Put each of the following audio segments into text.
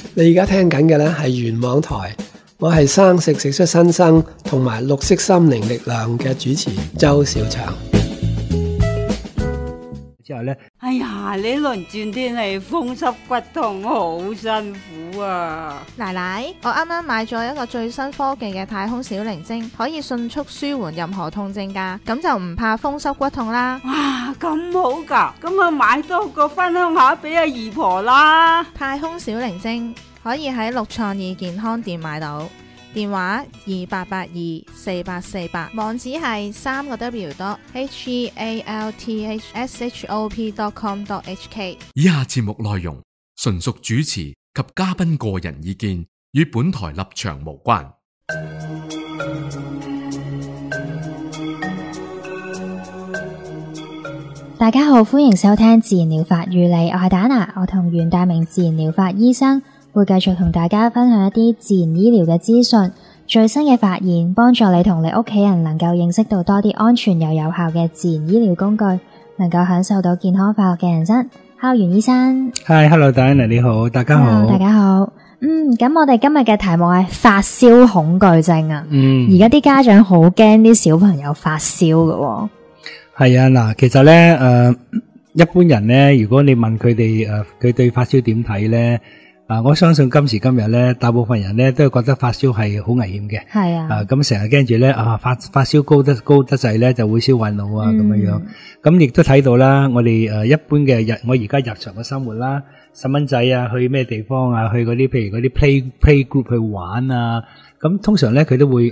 你而家聽緊嘅呢係原網台，我係生食出新生同埋綠色心靈力量嘅主持周小祥。 之後咧， 哎呀，呢輪轉天氣風濕骨痛，好辛苦啊！ 奶奶，我啱啱買咗一個最新科技嘅太空小靈精，可以迅速舒緩任何痛症噶，咁就唔怕風濕骨痛啦。 哇，咁好噶，咁啊買多個分享下俾阿姨婆啦。 太空小靈精可以喺六創意健康店買到，電話28824848，網址係3個W.healthshop.com.hk。 以下節目內容純屬主持及嘉賓個人意見，與本台立場無關。 大家好，歡迎收聽自然療法與你，我係打拿，我同袁大明自然療法醫生會繼續同大家分享一啲自然醫療嘅資訊、最新嘅發現，幫助你同你屋企人能夠認識到多啲安全又有效嘅自然醫療工具，能夠享受到健康快樂嘅人生。Hello， 袁醫生。 Hello， 大家你好，大家好。 Hello， 大家好。咁我哋今日嘅題目係發燒恐懼症啊。而家啲家長好驚啲小朋友發燒㗎。 係啊，嗱，其實咧，一般人咧，如果你問佢哋，佢對發燒點睇咧？我相信今時今日咧，大部分人咧都係覺得發燒係好危險嘅。係啊。咁成日驚住咧，發燒高得滯咧，就會燒壞腦啊，咁樣。咁亦都睇到啦，我哋一般嘅我而家日常嘅生活啦，細蚊仔啊，去咩地方啊，去嗰啲譬如嗰啲 play group 去玩啊，咁通常咧佢都會。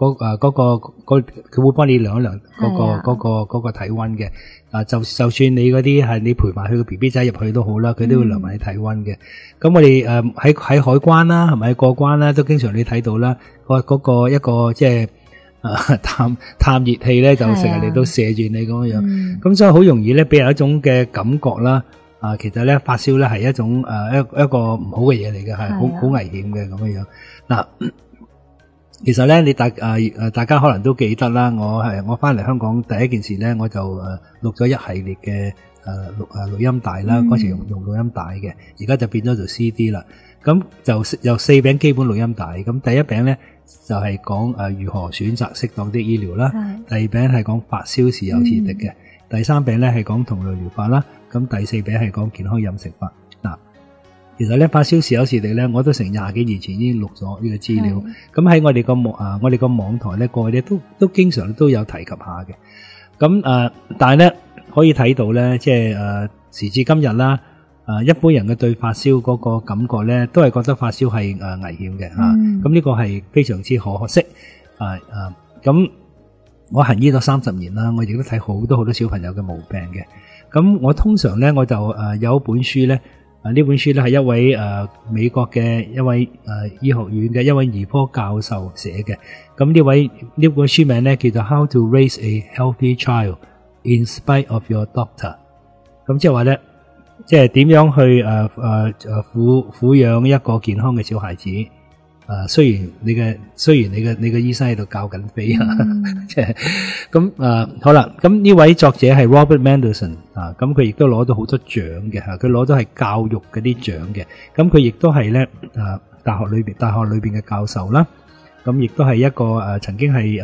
佢會幫你量一量嗰個體溫嘅，就算你嗰啲係你陪埋佢個 BB 仔入去都好啦，佢都會量埋你體溫嘅。咁我哋喺海關啦，係咪過關啦，都經常你睇到啦，嗰個一個即係探熱器咧，就成日嚟到射住你咁樣。咁所以好容易咧，俾人一種嘅感覺啦。其實咧發燒咧係一種一個唔好嘅嘢嚟嘅，係好危險嘅咁樣。嗱。其實咧，大家可能都記得啦。我翻嚟香港第一件事咧，我就錄咗一系列嘅錄音帶啦。嗰時用錄音帶嘅，而家就變咗做 CD 啦。咁就有4餅基本錄音帶。咁第一餅咧就係講如何選擇適當的醫療啦。第二餅係講發燒時有此敵嘅。第3餅咧係講同類療法啦。咁第4餅係講健康飲食法。嗱。其實咧發燒時有時敵咧，我都成20幾年前已經錄咗呢個資料。咁喺我哋個網台咧，過去咧都經常都有提及下嘅。咁但係咧可以睇到咧，即係時至今日啦，一般人嘅對發燒嗰個感覺咧，都係覺得發燒係危險嘅吓。咁呢個係非常之可惜。咁我行醫咗30年啦，我亦都睇好多小朋友嘅毛病嘅。咁我通常咧我就有一本書咧。呢本書咧係一位美國嘅一位醫學院嘅一位兒科教授寫嘅。咁呢本書名咧叫做 How to Raise a Healthy Child in Spite of Your Doctor。咁即係話咧，即係點樣去撫養一個健康嘅小孩子。雖然你嘅醫生喺度教緊飛啊，即係咁好啦。咁呢位作者係 Robert Mendelsohn 咁佢亦都攞到好多獎嘅吓，佢攞到係教育嗰啲獎嘅。咁佢亦都係咧大學裏邊嘅教授啦。咁亦都係一個曾經係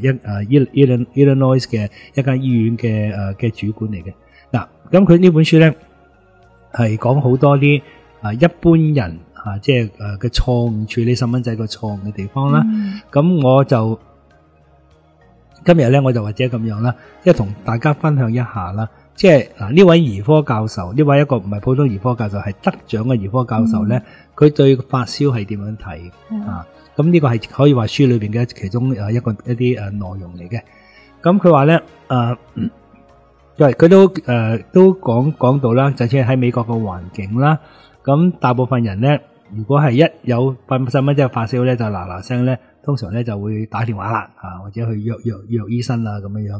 Illinois 嘅一間醫院嘅主管嚟嘅。嗱，咁佢呢本書咧係講好多啲一般人。即係嘅錯誤處理細蚊仔個錯誤嘅地方啦。咁我就今日咧，我就或者咁樣啦，即係同大家分享一下啦。即係呢位兒科教授，呢位一個唔係普通兒科教授，係得獎嘅兒科教授咧，佢對發燒係點樣睇咁呢個係可以話書裏邊嘅其中一啲內容嚟嘅。咁佢話咧佢都講到啦，就似喺美國嘅環境啦。咁大部分人咧，如果係一有細蚊仔發燒咧，就嗱聲咧，通常咧就會打電話啦，或者去約醫生啦咁樣樣。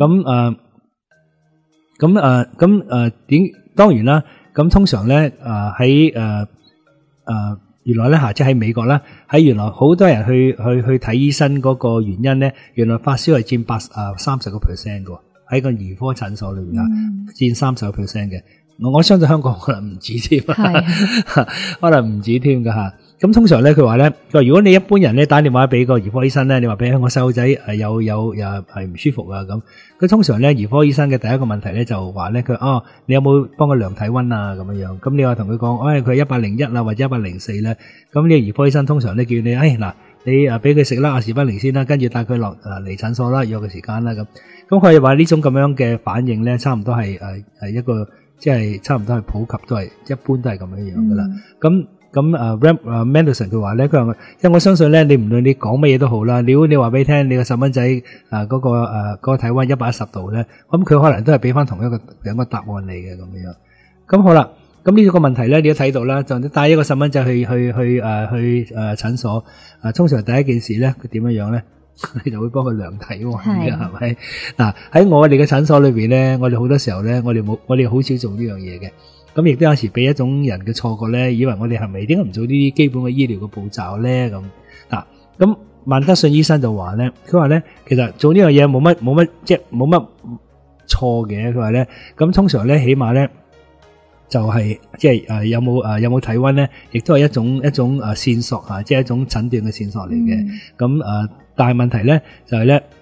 當然啦，咁通常咧喺原來咧即係喺美國啦，喺原來好多人去睇醫生嗰個原因咧，原來發燒係佔30% 嘅。喺個兒科診所裏邊佔30% 嘅。 我相信香港可能唔止添， 係可能唔止添噶吓。咁通常咧，佢話如果你一般人咧打電話俾個兒科醫生咧，你話俾我細路仔有係唔舒服啊咁，佢通常咧兒科醫生嘅第一個問題咧就話咧佢你有冇幫佢量體溫啊咁樣樣？咁你話同佢講，佢101啦或者104咧，咁呢個兒科醫生通常咧叫你嗱你俾佢食啦阿士匹靈先啦，跟住帶佢落嚟診所啦，約個時間啦咁。咁佢話呢種咁樣嘅反應咧，差唔多係一個即係差唔多係普及都係一般都係咁樣樣噶啦。Mendelsohn 佢話咧，佢話因為我相信咧，你唔論你講乜嘢都好啦，如果你話俾你聽，你個細蚊仔嗰個體溫110度咧，咁佢可能都係俾翻同一個答案你嘅咁樣。咁好啦，咁呢個問題咧，你都睇到啦，就帶一個細蚊仔去診所，通常第一件事咧，佢點樣樣咧？你就會幫佢量體溫嘅，係咪？嗱喺我哋嘅診所裏邊咧，我哋好多時候咧，我哋好少做呢樣嘢嘅。咁亦都有時俾一種人嘅錯覺咧，以為我哋係咪點解唔做呢啲基本嘅醫療嘅步驟咧？咁萬德遜醫生就話咧，佢話咧，其實做呢樣嘢冇乜即係冇乜錯嘅。佢話咧，咁通常咧，起碼咧就係即係有冇體溫咧，亦都係一種線索吓，即係一種診斷嘅線索嚟嘅。咁但係問題咧就係咧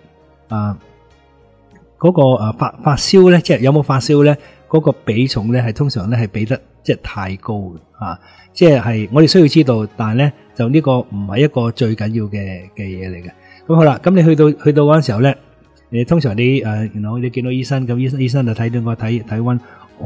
嗰個發燒咧，即係有冇發燒咧？嗰個比重咧係通常咧係比得即係太高嘅即係我哋需要知道，但係咧就呢個唔係一個最緊要嘅嘢嚟嘅。咁好啦，咁你去到嗰陣時候咧，通常你你見到醫生，咁醫生就睇到個體溫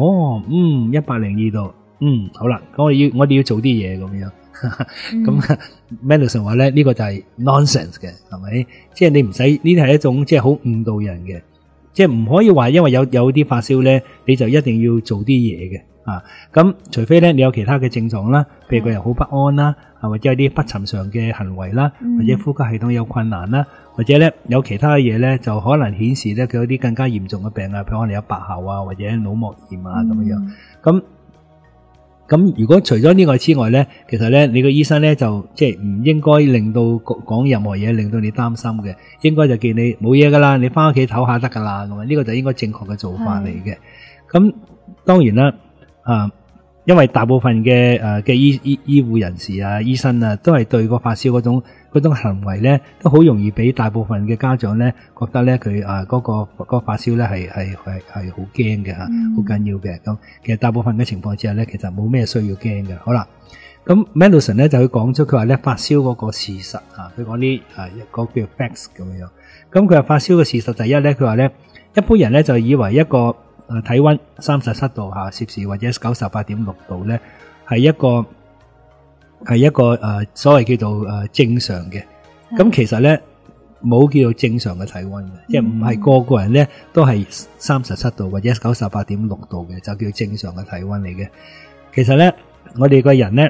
，102度，好啦，咁我哋要做啲嘢咁樣。咁 Mendelsohn 話咧呢個就係 nonsense 嘅，係咪？即係你唔使呢啲係一種即係好誤導人嘅。即係唔可以話因為有啲發燒咧，你就一定要做啲嘢嘅咁除非咧你有其他嘅症狀啦，譬如個人好不安啦，或者有啲不尋常嘅行為啦，或者呼吸系統有困難啦，或者咧有其他嘢咧就可能顯示咧佢有啲更加嚴重嘅病啊，譬如可能有白喉啊，或者腦膜炎啊咁樣。咁如果除咗呢個之外咧，其實咧你個醫生咧就即係唔應該令到講任何嘢令到你擔心嘅，應該就叫你冇嘢噶啦，你翻屋企唞下得噶啦，咁呢個就應該正確嘅做法嚟嘅。咁當然啦，因為大部分嘅醫護人士啊、醫生啊，都係對個發燒嗰種行為咧，都好容易俾大部分嘅家長咧覺得咧佢嗰個發燒咧係好驚嘅好緊要嘅。咁其實大部分嘅情況之下咧，其實冇咩需要驚嘅。好啦，咁 Mendelsohn 咧就會講出佢話咧發燒嗰個事實佢講啲個叫 facts 咁樣。咁佢話發燒嘅事實第一咧，佢話咧一般人咧就以為一個體溫37度攝氏或者 98.6 度咧係一個所謂叫做正常嘅。咁其實咧冇叫做正常嘅體溫嘅，即係唔係個人咧都係37度或者 98.6 度嘅就叫正常嘅體溫嚟嘅。其實咧我哋個人咧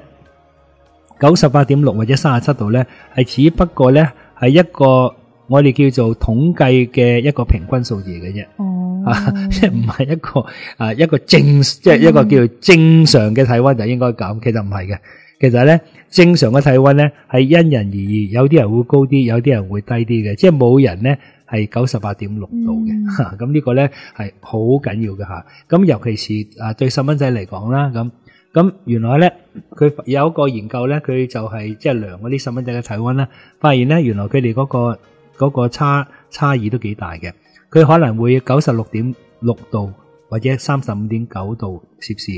98.6 或者37度咧係只不過咧係一個我哋叫做統計嘅一個平均數字嘅啫。即係唔係一個正，即係一個叫做正常嘅體溫就應該咁，其實唔係嘅。其實咧正常嘅體溫咧係因人而異，有啲人會高啲，有啲人會低啲嘅，即係冇人咧係 98.6 度嘅。咁呢個咧係好緊要嘅吓。咁尤其是對細蚊仔嚟講啦，咁原來咧佢有一個研究咧，佢就係即係量嗰啲細蚊仔嘅體溫啦，發現咧原來佢哋嗰個差異都幾大嘅。佢可能會 96.6 度或者 35.9 度攝氏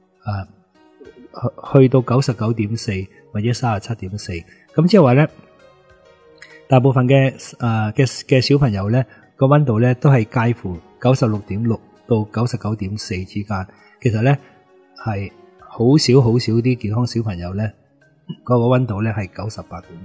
去到 99.4 或者 37.4。咁即係話咧大部分嘅小朋友咧個溫度咧都係介乎 96.6 到 99.4 之間。其實咧係好少啲健康小朋友咧嗰個溫度咧係 98.6。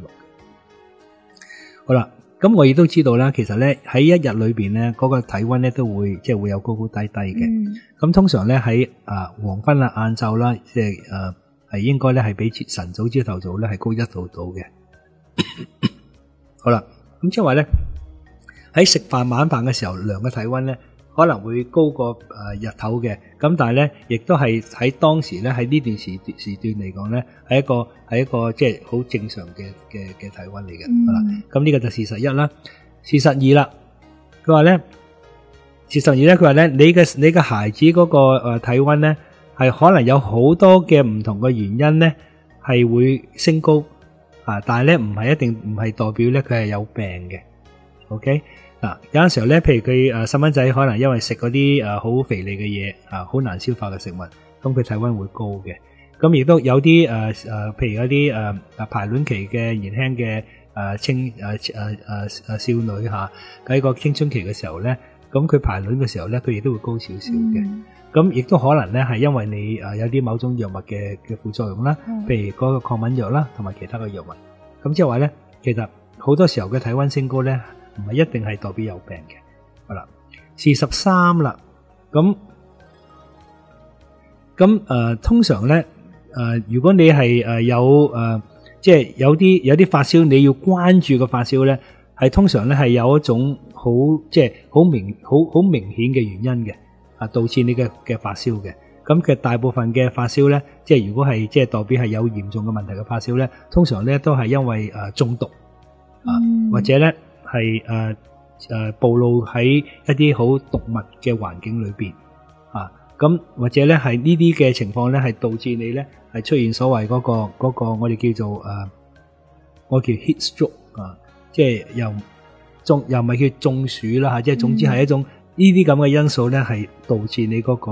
好啦，咁我亦都知道啦，其實咧喺一日裏邊咧嗰個體溫咧都會即係會有高高低低嘅。咁通常咧喺黃昏啦、晏晝啦，即係係應該咧係比晨早朝頭早咧係高1度到嘅。好啦，咁即係話咧喺食飯晚飯嘅時候量嘅體溫咧可能會高過日頭嘅。咁但係咧亦都係喺當時咧喺呢段時段嚟講咧係一個即係好正常嘅體溫嚟嘅。好啦，咁呢個就事實一啦。事實二啦，佢話咧甚至咧，佢話咧，你嘅孩子嗰個體溫咧，係可能有好多嘅唔同嘅原因咧，係會升高啊，但係咧唔係代表咧佢係有病嘅。OK 嗱，有陣時候咧，譬如佢細蚊仔可能因為食嗰啲好肥膩嘅嘢啊，好難消化嘅食物，咁佢體溫會高嘅。咁亦都有啲譬如有啲排卵期嘅年輕嘅少女嚇，喺個青春期嘅時候咧，咁佢排卵嘅時候咧，佢亦都會高少少嘅。咁亦都可能咧係因為你有啲某種藥物嘅副作用啦，譬如嗰個抗敏藥啦，同埋其他嘅藥物。咁即係話咧，其實好多時候嘅體溫升高咧，唔係一定係代表有病嘅。好啦，43啦，咁通常咧。如果你係有即係有啲發燒，你要關注嘅發燒咧，係通常咧係有一種好明顯嘅原因嘅，導致你嘅發燒嘅。咁其實大部分嘅發燒咧，即係如果係即係代表係有嚴重嘅問題嘅發燒咧，通常咧都係因為中毒或者咧係暴露喺一啲好毒物嘅環境裏邊咁或者咧係呢啲嘅情況咧係導致你咧係出現所謂嗰個我哋叫做我叫 heat stroke 即係又唔係叫中暑啦即係總之係一種呢啲咁嘅因素咧係導致你嗰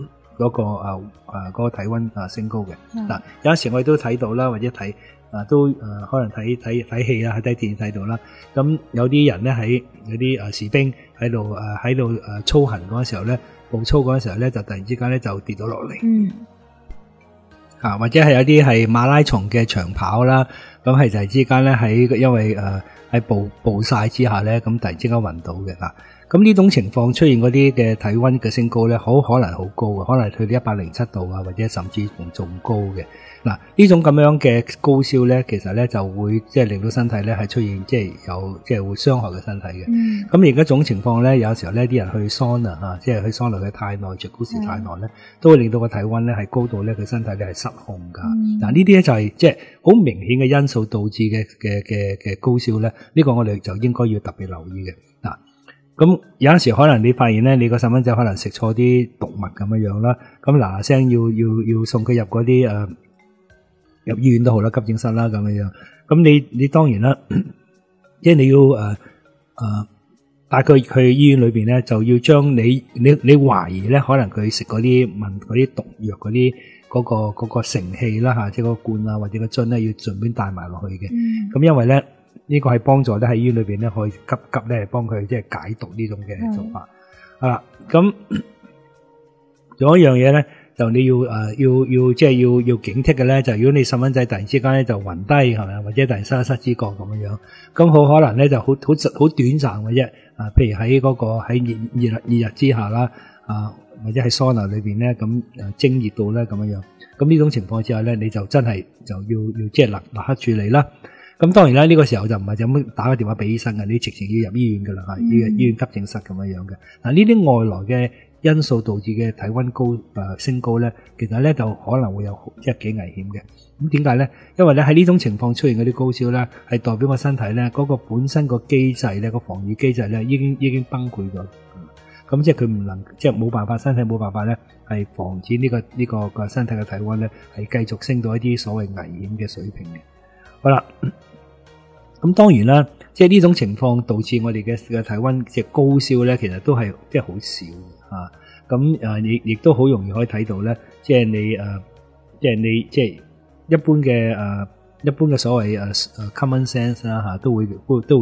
個體温升高嘅。嗱，有陣時我哋都睇到啦，或者睇都可能睇戲啊，睇電視睇到啦。咁有啲人咧喺有啲士兵喺度操行嗰陣時候咧，步操嗰陣時候咧，就突然之間咧就跌咗落嚟。或者係有啲係馬拉松嘅長跑啦，咁係突然之間咧因為喺暴曬之下咧，咁突然之間暈倒嘅。咁呢種情況出現嗰啲嘅體溫嘅升高咧，好可能好高嘅，可能去到107度或者甚至乎仲高嘅。嗱，呢種咁樣嘅高燒咧，其實咧就會即係令到身體咧係出現即係會傷害嘅身體嘅。咁而家種情況咧，有時候呢啲人去桑拿即係去桑拿佢太耐，着股時太耐咧，都會令到個體溫咧係高到咧佢身體咧係失控噶。嗱，呢啲咧就係即係好明顯嘅因素導致嘅高燒咧，呢個我哋就應該要特別留意嘅。嗱，咁有陣時可能你發現咧，你個細蚊仔可能食錯啲毒物咁樣啦，咁嗱聲要送佢入嗰啲入醫院都好啦，急症室啦咁樣。咁你當然啦，即係你要帶佢去醫院裏邊咧，就要將你懷疑咧，可能佢食嗰啲毒藥嗰啲嗰個盛器啦即係個罐啊或者個樽咧，要順便帶埋落去嘅。咁因為咧呢個係幫助咧喺醫院裏邊咧可以急咧幫佢即係解毒呢種嘅做法。咁仲有一樣嘢咧，就你要即係要警惕嘅咧，就如果你細蚊仔突然之間咧就暈低係咪，或者突然失知覺咁樣，咁好可能咧就好短暫嘅啫。譬如喺嗰個喺熱日之下啦，或者喺桑拿裏邊咧咁蒸熱到咧咁樣。咁呢種情況之下咧，你就真係就要即係立刻處理啦。咁當然啦，呢個時候就唔係就咁打個電話俾醫生嘅，你直情要入醫院噶啦，醫院急症室咁樣嘅。嗱，呢啲外來嘅因素導致嘅體溫升高咧，其實咧就可能會有即係幾危險嘅。咁點解咧？因為咧喺呢種情況出現嗰啲高燒咧，係代表個身體咧嗰個本身個機制咧個防禦機制咧已經崩潰咗。咁即係佢唔能即係冇辦法，身體冇辦法咧係防止呢個身體嘅體溫咧係繼續升到一啲所謂危險嘅水平嘅。好啦。咁當然啦，即係呢種情況導致我哋嘅體溫即係高燒咧，其實都係即係好少咁亦都好容易可以睇到咧，即係你即係一般嘅所謂common sense 啦都會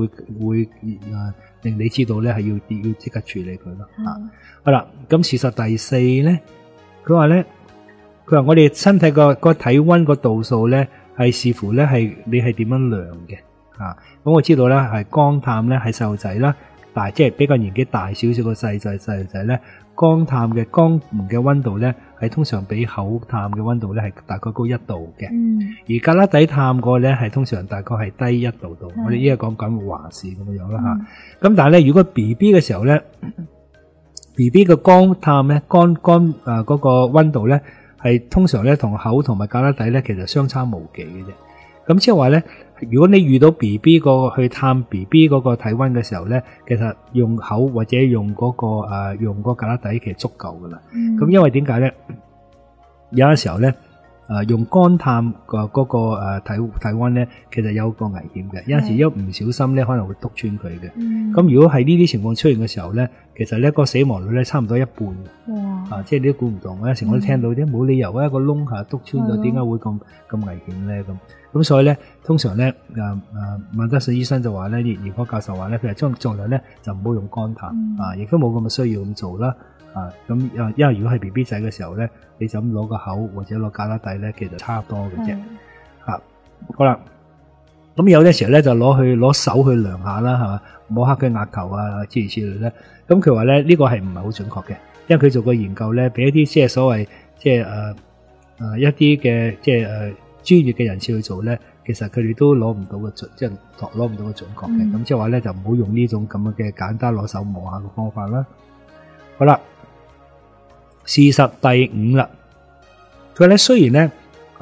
令你知道咧係要即刻處理佢咯。好啦，咁事實第四咧，佢話我哋身體個體溫個度數咧係視乎咧係你係點樣量嘅。咁我知道咧係肛探咧係細路仔啦，但係即係比較年紀大少少個細路仔咧，肛門嘅溫度咧係通常比口探嘅溫度咧係大概高1度嘅。而胳肋底探個咧係通常大概係低1度度。我哋依家講緊華氏咁樣啦咁但係咧，如果 BB 嘅時候咧，BB 嘅肛探咧嗰個溫度咧係通常咧同口同埋胳肋底咧其實相差無幾嘅啫。 咁即係話咧，如果你遇到 BB 去探 BB 嗰個體溫嘅時候咧，其實用口或者用嗰個用嗰個旮旯底其實足夠噶啦。咁因為點解咧？有嘅時候咧，用乾探嗰個體溫咧，其實有個危險嘅。有陣時一唔小心咧，可能會篤穿佢嘅。咁如果係呢啲情況出現嘅時候咧，其實咧個死亡率咧差唔多一半。即係你都估唔到。有陣時我都聽到啲冇理由一個窿嚇篤穿咗，點解會咁危險咧？咁所以咧，通常咧曼德遜醫生就話咧，兒科教授話咧，佢係盡量咧就唔好用乾探亦都冇咁嘅需要咁做啦。咁因為如果係 BB 仔嘅時候咧，你就咁攞個口或者攞旮旯底咧，其實差唔多嘅啫。好啦，咁有啲時候咧就攞手去量下啦，係嘛，摸下佢額頭啊，諸如此類咧。咁佢話咧呢個係唔係好準確嘅，因為佢做過研究咧，俾一啲即係所謂即係一啲嘅即係專業嘅人士去做咧，其實佢哋都攞唔到個準，即係攞唔到個準確嘅。咁即係話咧就唔好用呢種咁嘅簡單攞手摸下嘅方法啦。好啦。事實第五啦，佢咧雖然咧，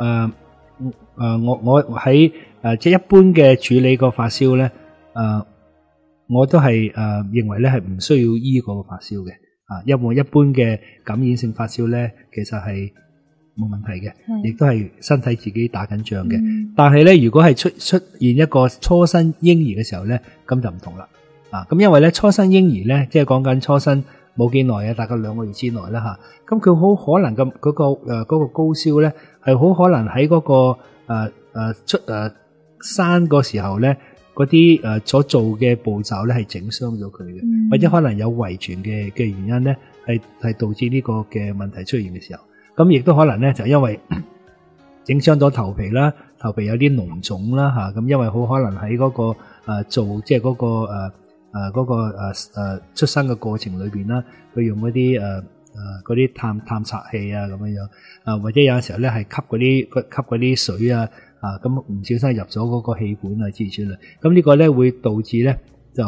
我喺即係一般嘅處理個發燒咧，我都係認為咧係唔需要醫嗰個發燒嘅，因為一般嘅感染性發燒咧，其實係冇問題嘅，亦都係身體自己打緊仗嘅。但係咧，如果係出現一個初生嬰兒嘅時候咧，咁就唔同啦。咁因為咧初生嬰兒咧，即係講緊初生冇幾耐大概2個月之內啦吓，咁佢好可能咁嗰個高燒咧，係好可能喺嗰個生個時候咧，嗰啲所做嘅步驟咧係整傷咗佢嘅，或者可能有遺傳嘅原因咧，係導致呢個嘅問題出現嘅時候，咁亦都可能咧就因為整傷咗頭皮啦，頭皮有啲膿腫啦吓，咁因為好可能喺嗰個做即係嗰個出生嘅過程裏邊啦，佢用嗰啲探測器啊咁樣，或者有陣時候咧係吸嗰啲水啊，咁唔小心入咗嗰個氣管啊之類，咁呢個咧會導致咧就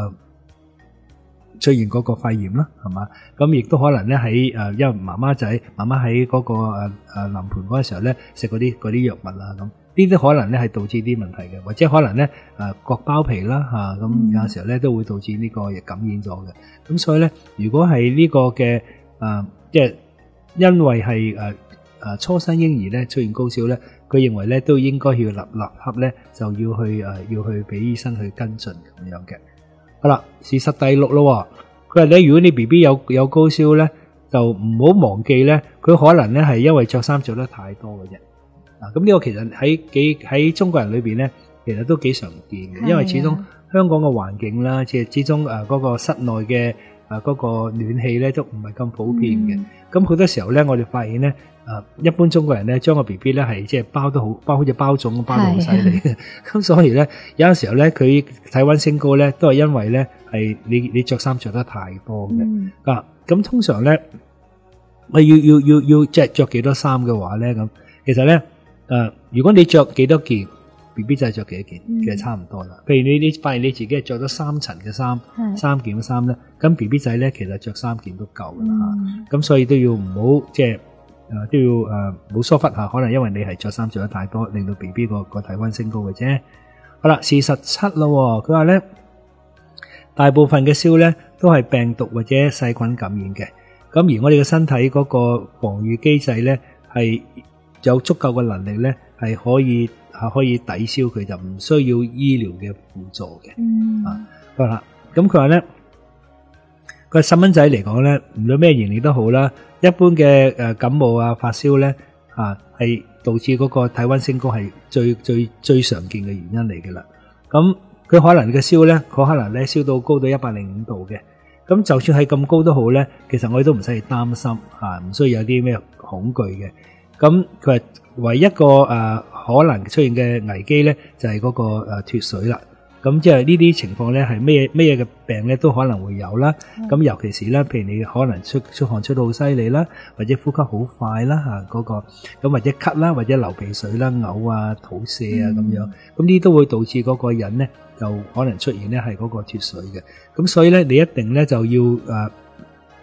出現嗰個肺炎啦，係嘛？咁亦都可能咧喺因為媽媽喺嗰個臨盆嗰陣時候咧食嗰啲藥物啊咁。呢啲可能咧係導致啲問題嘅，或者可能咧割包皮啦嚇，咁有陣時候咧都會導致呢個亦感染咗嘅。咁所以咧，如果係呢個嘅即係因為係初生嬰兒咧出現高燒咧，佢認為咧都應該要立刻咧就要去俾醫生去跟進咁樣嘅。好啦，事實第6咯，佢話咧如果你 BB 有高燒咧，就唔好忘記咧，佢可能咧係因為着衫着得太多嘅啫。咁呢個其實喺中國人裏邊咧，其實都幾常見嘅，因為始終香港嘅環境啦，即係始終嗰個室內嘅嗰個暖氣咧都唔係咁普遍嘅。咁好多時候咧，我哋發現咧，一般中國人咧將個 BB 咧係即係包好似包粽咁包到好犀利嘅。咁所以咧有陣時候咧佢體溫升高咧，都係因為咧係你着衫着得太多嘅。咁通常咧我要即係着幾多衫嘅話咧，咁其實咧。如果你着幾多件 ，BB 仔着幾多件，其實差唔多啦。譬如你發現你自己係着咗3層嘅衫，3件嘅衫咧，咁 BB 仔咧其實着3件都夠噶啦吓。咁所以都要唔好即係都要唔好疏忽下，可能因為你係着衫着得太多，令到 BB 個體溫升高嘅啫。好啦，事實7咯，佢話咧大部分嘅燒咧都係病毒或者細菌感染嘅。咁而我哋嘅身體嗰個防禦機制咧係有足夠嘅能力咧，係可以抵消佢，就唔需要醫療嘅輔助嘅。好啦，咁佢話咧，個細蚊仔嚟講咧，唔論咩年齡都好啦，一般嘅感冒啊、發燒咧，係導致嗰個體溫升高係最常見嘅原因嚟嘅啦。咁佢可能嘅燒咧，佢可能咧燒到高到105度嘅。咁就算係咁高都好咧，其實我哋都唔使擔心，唔需要有啲咩恐懼嘅。咁佢係唯一一個可能出現嘅危機咧，就係嗰個脫水啦。咁即係呢啲情況咧，係咩嘅病咧都可能會有啦。咁尤其是咧，譬如你可能出汗出到好犀利啦，或者呼吸好快啦嗰個，咁或者咳啦，或者流鼻水啦、嘔啊、肚瀉啊咁樣，咁呢都會導致嗰個人咧就可能出現咧係嗰個脫水嘅。咁所以咧，你一定咧就要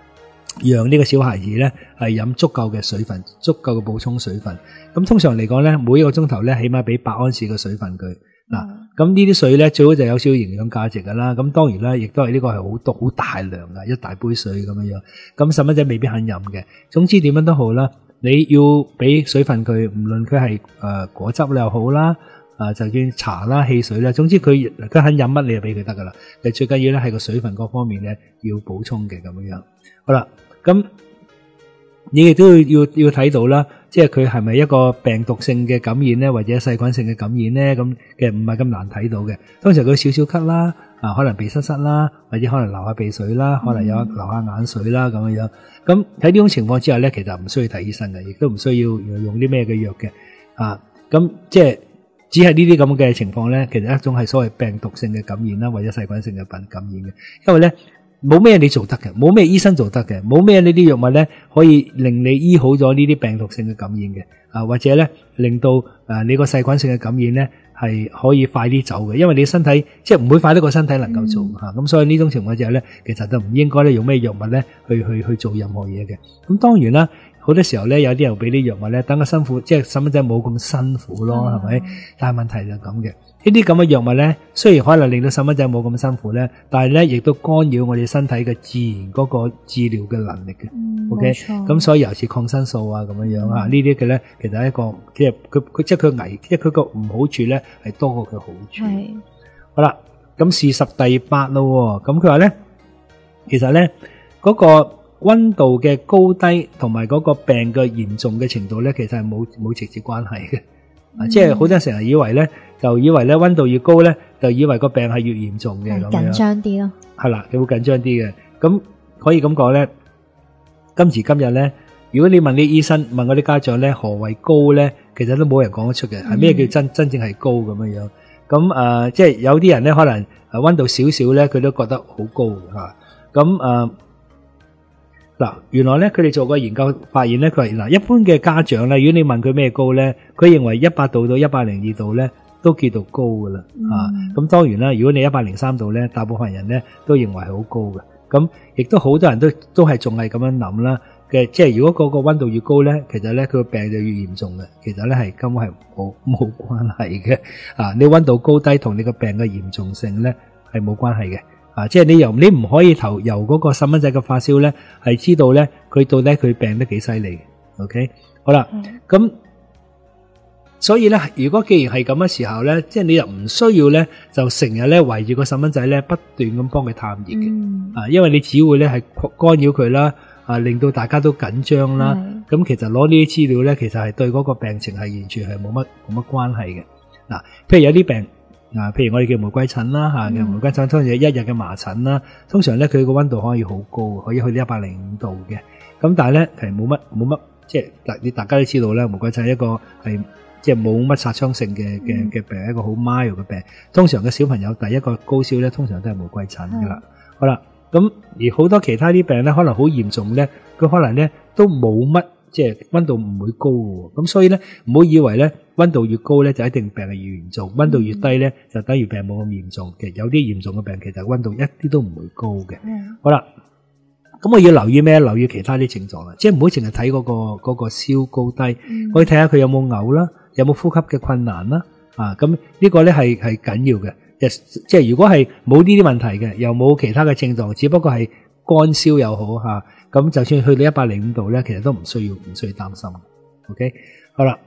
讓呢個小孩子咧係飲足夠嘅水分，足夠嘅補充水分。咁通常嚟講咧，每一個鐘頭咧起碼俾8安士嘅水分佢。嗱，咁呢啲水咧最好就有少少營養價值噶啦。咁當然啦，亦都係呢個係好多好大量噶，一大杯水咁樣樣。咁細蚊仔未必肯飲嘅。總之點樣都好啦，你要俾水分佢，唔論佢係果汁又好啦，就算茶啦、汽水啦，總之佢肯飲乜你就俾佢得噶啦。最緊要咧係個水分各方面咧要補充嘅咁樣樣。好啦，咁你亦都要睇到啦，即係佢係咪一個病毒性嘅感染咧，或者細菌性嘅感染咧？咁其實唔係咁難睇到嘅。通常佢少少咳啦，可能鼻塞塞啦，或者可能流下鼻水啦，可能有流下眼水啦咁樣樣。咁喺呢種情況之下咧，其實唔需要睇醫生嘅，亦都唔需要用啲咩嘅藥嘅。咁即係只係呢啲咁嘅情況咧，其實一種係所謂病毒性嘅感染啦，或者細菌性嘅感染嘅，因為咧。冇咩你做得嘅，冇咩醫生做得嘅，冇咩呢啲藥物咧可以令你醫好咗呢啲病毒性嘅感染嘅，或者咧令到你個細菌性嘅感染咧係可以快啲走嘅，因為你身體即係唔會快得過身體能夠做吓，咁所以呢種情況之下咧，其實就唔應該咧用咩藥物咧去做任何嘢嘅。咁當然啦，好多時候咧有啲人俾啲藥物咧，等個辛苦，即係細蚊仔冇咁辛苦咯，係咪？但係問題就係咁嘅。呢啲咁嘅藥物咧，雖然可能令到細蚊仔冇咁辛苦咧，但係咧亦都干擾我哋身體嘅自然嗰個治療嘅能力嘅。OK，咁所以尤其抗生素啊咁樣樣啊，呢啲嘅咧其實係一個即係佢即係佢危，即係佢個唔好處咧係多過佢好處。係。好啦，咁事實第8咯，咁佢話咧，其實咧嗰個溫度嘅高低同埋嗰個病嘅嚴重嘅程度咧，其實係冇直接關係嘅。即係好多人成日以為咧溫度越高咧，就以為個病係越嚴重嘅咁樣。 緊張啲咯。係啦，佢會緊張啲嘅。咁可以咁講咧，今時今日咧，如果你問啲醫生、問嗰啲家長咧，何謂高咧，其實都冇人講得出嘅，係咩叫真正係高咁樣樣。咁即係有啲人咧，可能溫度少少咧，佢都覺得好高吓。咁嗱，原來咧佢哋做個研究發現咧，佢話嗱，一般嘅家長咧，如果你問佢咩高咧，佢認為100度到102度咧都叫做高噶啦。咁當然啦，如果你103度咧，大部分人咧都認為係好高嘅。咁亦都好多人都係仲係咁樣諗啦嘅，即係如果嗰個溫度越高咧，其實咧佢個病就越嚴重嘅。其實咧係根本係冇關係嘅。你溫度高低同你個病嘅嚴重性咧係冇關係嘅。即係你唔可以由嗰個細蚊仔嘅發燒咧，係知道咧佢到底佢病得幾犀利嘅。OK， 好啦，咁所以咧，如果既然係咁嘅時候咧，即係你又唔需要咧，就成日咧圍住個細蚊仔咧，不斷咁幫佢探熱嘅。因為你只會咧係干擾佢啦，令到大家都緊張啦。咁其實攞呢啲資料咧，其實係對嗰個病情係完全係冇乜關係嘅。嗱，譬如有啲病。譬如我哋叫玫瑰疹啦，玫瑰疹通常1日嘅麻疹啦，通常咧佢個溫度可以好高，可以去到105度嘅。咁但係咧其實冇乜，即係大家都知道咧，玫瑰疹係一個係即係冇乜殺傷性嘅病，一個好 mild 嘅病。通常嘅小朋友第一個高燒咧，通常都係玫瑰疹噶啦。好啦，咁而好多其他啲病咧，可能好嚴重咧，佢可能咧都冇乜。即係溫度唔會高嘅，咁所以咧唔好以為咧溫度越高咧就一定病係越嚴重，溫度越低咧就等於病冇咁嚴重。其實有啲嚴重嘅病其實溫度一啲都唔會高嘅。好啦，咁我要留意咩？留意其他啲症狀啦，即係唔好淨係睇嗰個燒高低，可以睇下佢有冇嘔啦，有冇呼吸嘅困難啦。咁呢個咧係緊要嘅。即係如果係冇呢啲問題嘅，又冇其他嘅症狀，只不過係乾燒又好吓。咁就算去到105度咧，其實都唔需要擔心。OK， 好啦。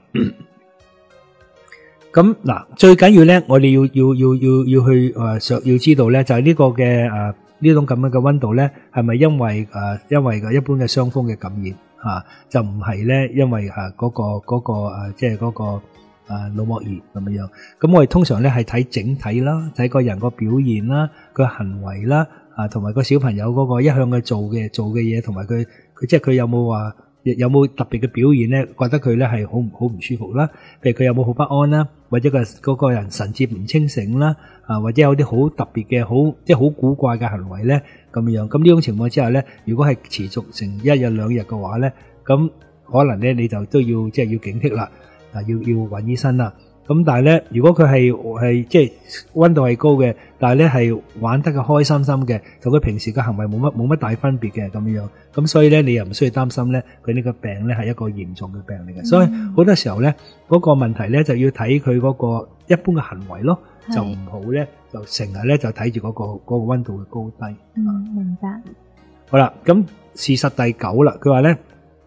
咁嗱，最緊要咧，我哋要去要知道咧，就係呢個嘅呢種咁樣嘅溫度咧，係咪因為一般嘅傷風嘅感染就唔係咧，因為嗰個即係嗰個腦膜炎咁樣。咁我哋通常咧係睇整體啦，睇個人個表現啦，佢行為啦。同埋個小朋友嗰個一向嘅做嘅嘢，同埋佢即係佢有冇特別嘅表現咧？覺得佢咧係好唔舒服啦。譬如佢有冇好不安啦，或者嗰個人神志唔清醒啦，或者有啲好特別嘅即係好古怪嘅行為咧咁樣。咁呢種情況之下咧，如果係持續成1日2日嘅話咧，咁可能咧你就都要即係要警惕啦，要揾醫生啦。 咁但係咧，如果佢係即係溫度係高嘅，但係咧係玩得嘅開心心嘅，同佢平時嘅行為冇乜大分別嘅咁樣。咁所以咧，你又唔需要擔心咧，佢呢個病咧係一個嚴重嘅病嚟嘅。所以好多時候咧，嗰個問題咧就要睇佢嗰個一般嘅行為咯，就唔好咧就成日咧就睇住嗰個溫度嘅高低。 明白。 好啦，咁事實第9啦，佢話咧。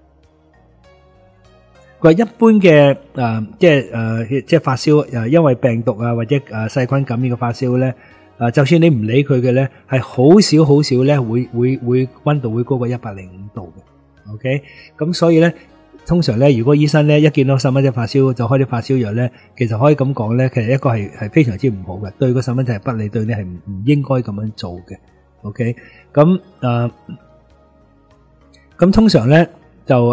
佢話一般嘅即係發燒因為病毒啊或者細菌感染嘅發燒咧，就算你唔理佢嘅咧，係好少咧會溫度會高過105度嘅。OK， 咁所以咧，通常咧，如果醫生咧一見到細蚊仔發燒就開啲發燒藥咧，其實可以咁講咧，其實一個係非常之唔好嘅，對個細蚊仔係不利，對你係唔應該咁樣做嘅。OK， 咁通常咧就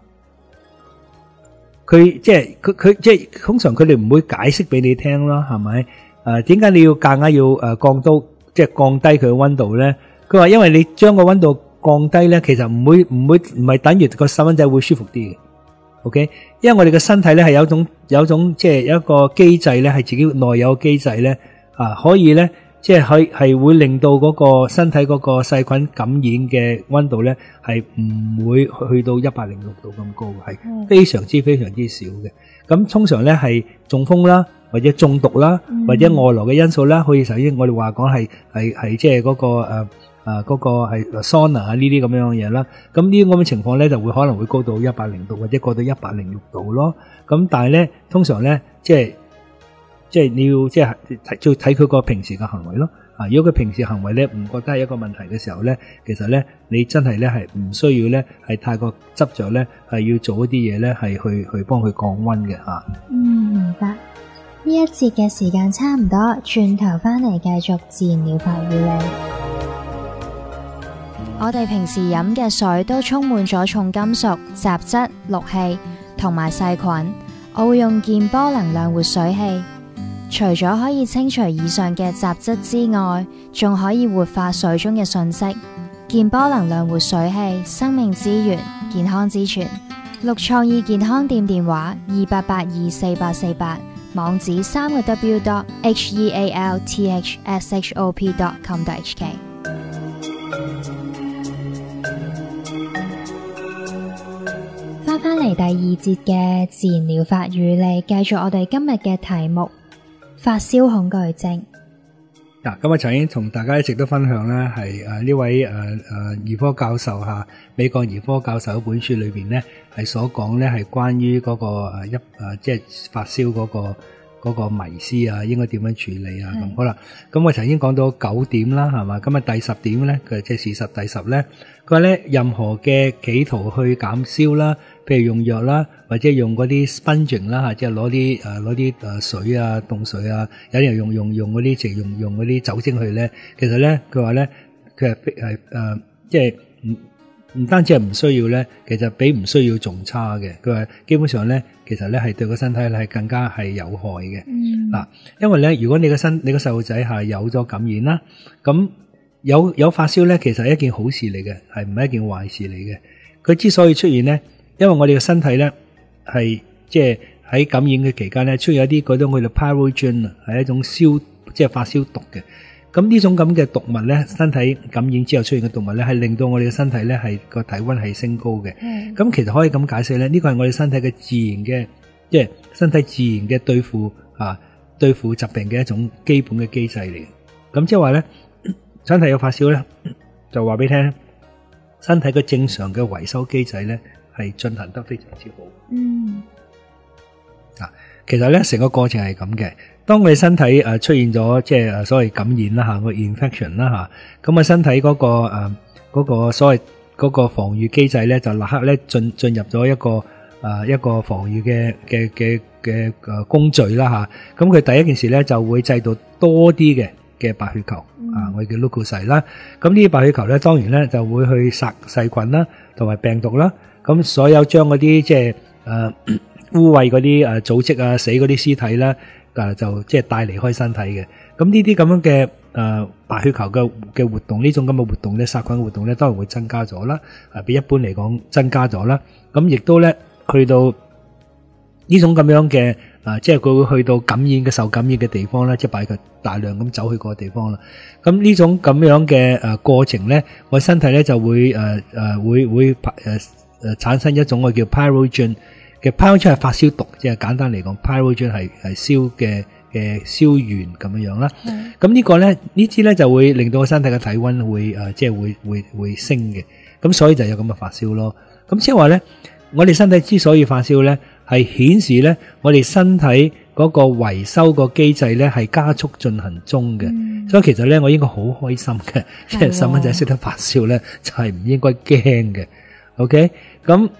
佢即係通常佢哋唔會解釋俾你聽啦，係咪？點解你要夾硬要降低佢嘅溫度咧？佢話因為你將個溫度降低咧，其實唔係等於個細蚊仔會舒服啲嘅。OK， 因為我哋嘅身體咧係有一種即係有一個機制咧，係自己內有機制咧，可以咧即係會令到嗰個身體嗰個細菌感染嘅溫度咧係唔會去到106度咁高，係非常之少嘅。咁通常咧係中風啦，或者中毒啦，或者外來嘅因素啦，好似頭先我哋話講係即係嗰個係桑拿啊呢啲咁樣嘅嘢啦。咁呢啲咁嘅情況咧就會可能會高到106度或者過到106度咯。咁但係咧通常咧即係你要即係睇佢個平時嘅行為咯。如果佢平時行為咧唔覺得係一個問題嘅時候咧，其實咧你真係咧係唔需要咧係太過執着咧係要做一啲嘢咧係去幫佢降溫嘅吓。 明白。呢一節嘅時間差唔多，轉頭翻嚟繼續自然療法與你。我哋平時飲嘅水都充滿咗重金屬、雜質、氯氣同埋細菌。我會用健波能量活水器。除咗可以清除以上嘅雜質之外，仲可以活化水中嘅訊息。健波能量活水器，生命之源，健康之泉。綠創意健康店電話28824848，網址3個W.healthshop.com.hk。翻嚟第2節嘅自然療法與你，繼續我哋今日嘅題目。發燒恐懼症。 咁曾經同大家一直都分享咧，係呢位兒科教授吓，美國兒科教授一本書裏邊咧係所講咧係關於嗰個即係發燒嗰個迷思啊，應該點樣處理啊咁。好啦，咁我曾經講到9點啦，係嘛？今日第10點咧，佢即係事實第10咧，佢話咧任何嘅企圖去減燒啦，譬如用藥啦，或者用嗰啲 sponging 啦，即係攞啲水啊、凍水啊，有啲人用嗰啲直用嗰啲酒精去咧，其實咧佢話咧佢係即係唔單止係唔需要咧，其實比唔需要仲差嘅。佢話基本上咧，其實咧係對個身體咧係更加係有害嘅。嗱，因為咧如果你個細路仔係有咗感染啦，咁有發燒咧，其實係一件好事嚟嘅，係唔係一件壞事嚟嘅。佢之所以出現咧，因為我哋嘅身體咧係即係喺感染嘅期間咧出現一啲嗰種叫做 pyrogen 啊，係一種即係發燒毒嘅。咁呢種咁嘅毒物咧，身體感染之後出現嘅毒物咧，係令到我哋嘅身體咧係個體溫係升高嘅。咁其實可以咁解釋咧，呢個係我哋身體嘅自然嘅，即係身體自然嘅對付疾病嘅一種基本嘅機制嚟嘅。咁即係話咧，身體有發燒咧，就話俾你聽，身體嘅正常嘅維修機制咧係進行得非常之好。其實咧成個過程係咁嘅。當我哋身體出現咗即係所謂感染啦吓，個 infection 啦吓，咁啊身體嗰個所謂嗰個防禦機制咧就立刻咧進入咗一個防禦嘅工序啦吓。咁佢第一件事咧就會製造多啲嘅白血球我哋叫 leukocyte 啦。咁呢啲白血球咧當然咧就會去殺細菌啦，同埋病毒啦。咁所有將嗰啲即係污穢嗰啲組織啊、死嗰啲屍體啦。就即係帶離開身體嘅。咁呢啲咁樣嘅白血球嘅活動，呢種咁嘅活動咧，殺菌活動咧，當然會增加咗啦。比一般嚟講增加咗啦。咁亦都咧去到呢種咁樣嘅即係佢會去到受感染嘅地方咧，即係佢大量咁走去嗰個地方啦。咁呢種咁樣嘅過程咧，我身體咧就會會產生一種我叫 pyrogen 嘅 pyrogen 係發燒毒，即係簡單嚟講 pyrogen 係燒嘅燒源咁樣啦。咁呢個咧呢支咧就會令到個身體嘅體溫會即係會升嘅。咁所以就有咁嘅發燒咯。咁即係話咧，我哋身體之所以發燒咧，係顯示咧我哋身體嗰個維修個機制咧係加速進行中嘅。所以其實咧我應該好開心嘅，即係細蚊仔識得發燒咧就係唔應該驚嘅。OK， 咁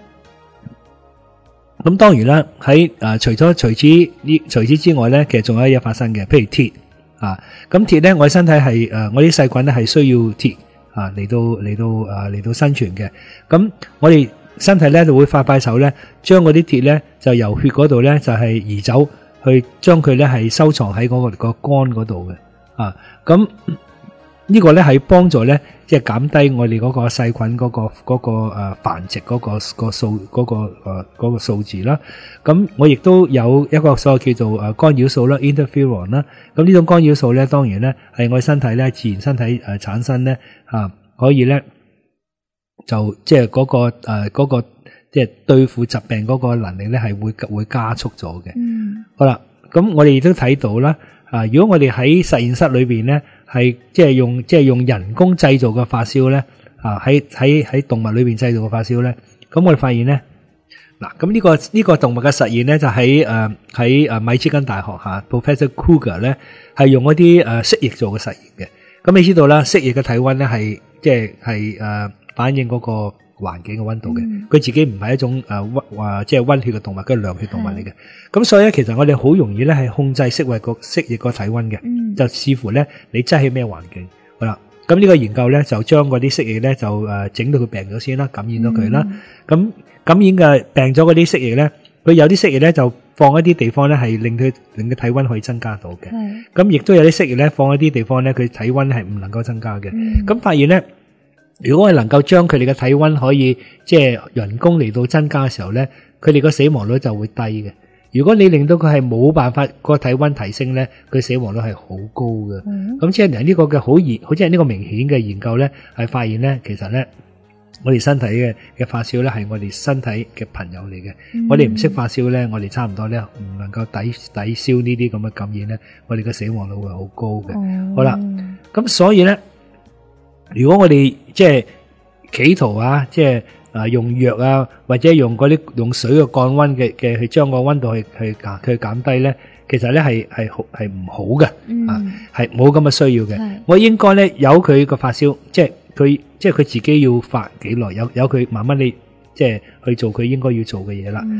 當然啦，喺除此之外咧，其實仲有一嘢發生嘅，譬如鐵咁鐵咧，我哋身體係我啲細菌咧係需要鐵嚟到生存嘅。咁我哋身體咧就會快手咧，將嗰啲鐵咧就由血嗰度咧就係移走，去將佢咧係收藏喺嗰個肝嗰度嘅。咁呢個咧係幫助咧，即係減低我哋嗰個細菌嗰個繁殖嗰個數字啦。咁我亦都有一個所謂叫做干擾素啦 ，interferon 啦。咁呢種干擾素咧，當然咧係我哋身體咧自然身體產生咧可以咧就即係嗰個即係對付疾病嗰個能力咧係會加速咗嘅。好啦，咁我哋亦都睇到啦。如果我哋喺實驗室裏邊咧，係即係用人工製造嘅發燒咧，喺動物裏邊製造嘅發燒咧，咁我哋發現咧，咁呢個動物嘅實驗咧就喺密歇根大學Professor Kruger 咧係用嗰啲蜥蜴做嘅實驗嘅。咁你知道啦，蜥蜴嘅體溫咧係即係反映嗰個環境嘅溫度嘅，佢自己唔係一種即係溫血嘅動物，佢係涼血動物嚟嘅。咁所以咧，其實我哋好容易咧係控制蜥蜴個體溫嘅，就視乎咧你擠喺咩環境。好啦，咁呢個研究咧就將嗰啲蜥蜴咧就整到佢病咗先啦，感染咗佢啦。咁感染嘅病咗嗰啲蜥蜴咧，佢有啲蜥蜴咧就放一啲地方咧係令佢體溫可以增加到嘅。咁亦都有啲蜥蜴咧放一啲地方咧佢體溫係唔能夠增加嘅。咁發現咧，如果係能夠將佢哋嘅體溫可以即係人工嚟到增加嘅時候咧，佢哋個死亡率就會低嘅。如果你令到佢係冇辦法個體溫提升咧，佢死亡率係好高嘅。咁即係呢個嘅好即係呢個明顯嘅研究咧，係發現咧，其實咧我哋身體嘅發燒咧係我哋身體嘅朋友嚟嘅。我哋唔識發燒咧，我哋差唔多咧唔能夠抵消呢啲咁嘅感染咧，我哋嘅死亡率會好高嘅。好啦，咁所以咧，如果我哋即係企圖即係用藥或者用嗰啲用水嘅降溫嘅去將個溫度去減低咧，其實咧係唔好嘅，係冇咁嘅需要嘅。我應該咧由佢個發燒，即係佢自己要發幾耐，由佢慢慢你即係去做佢應該要做嘅嘢啦。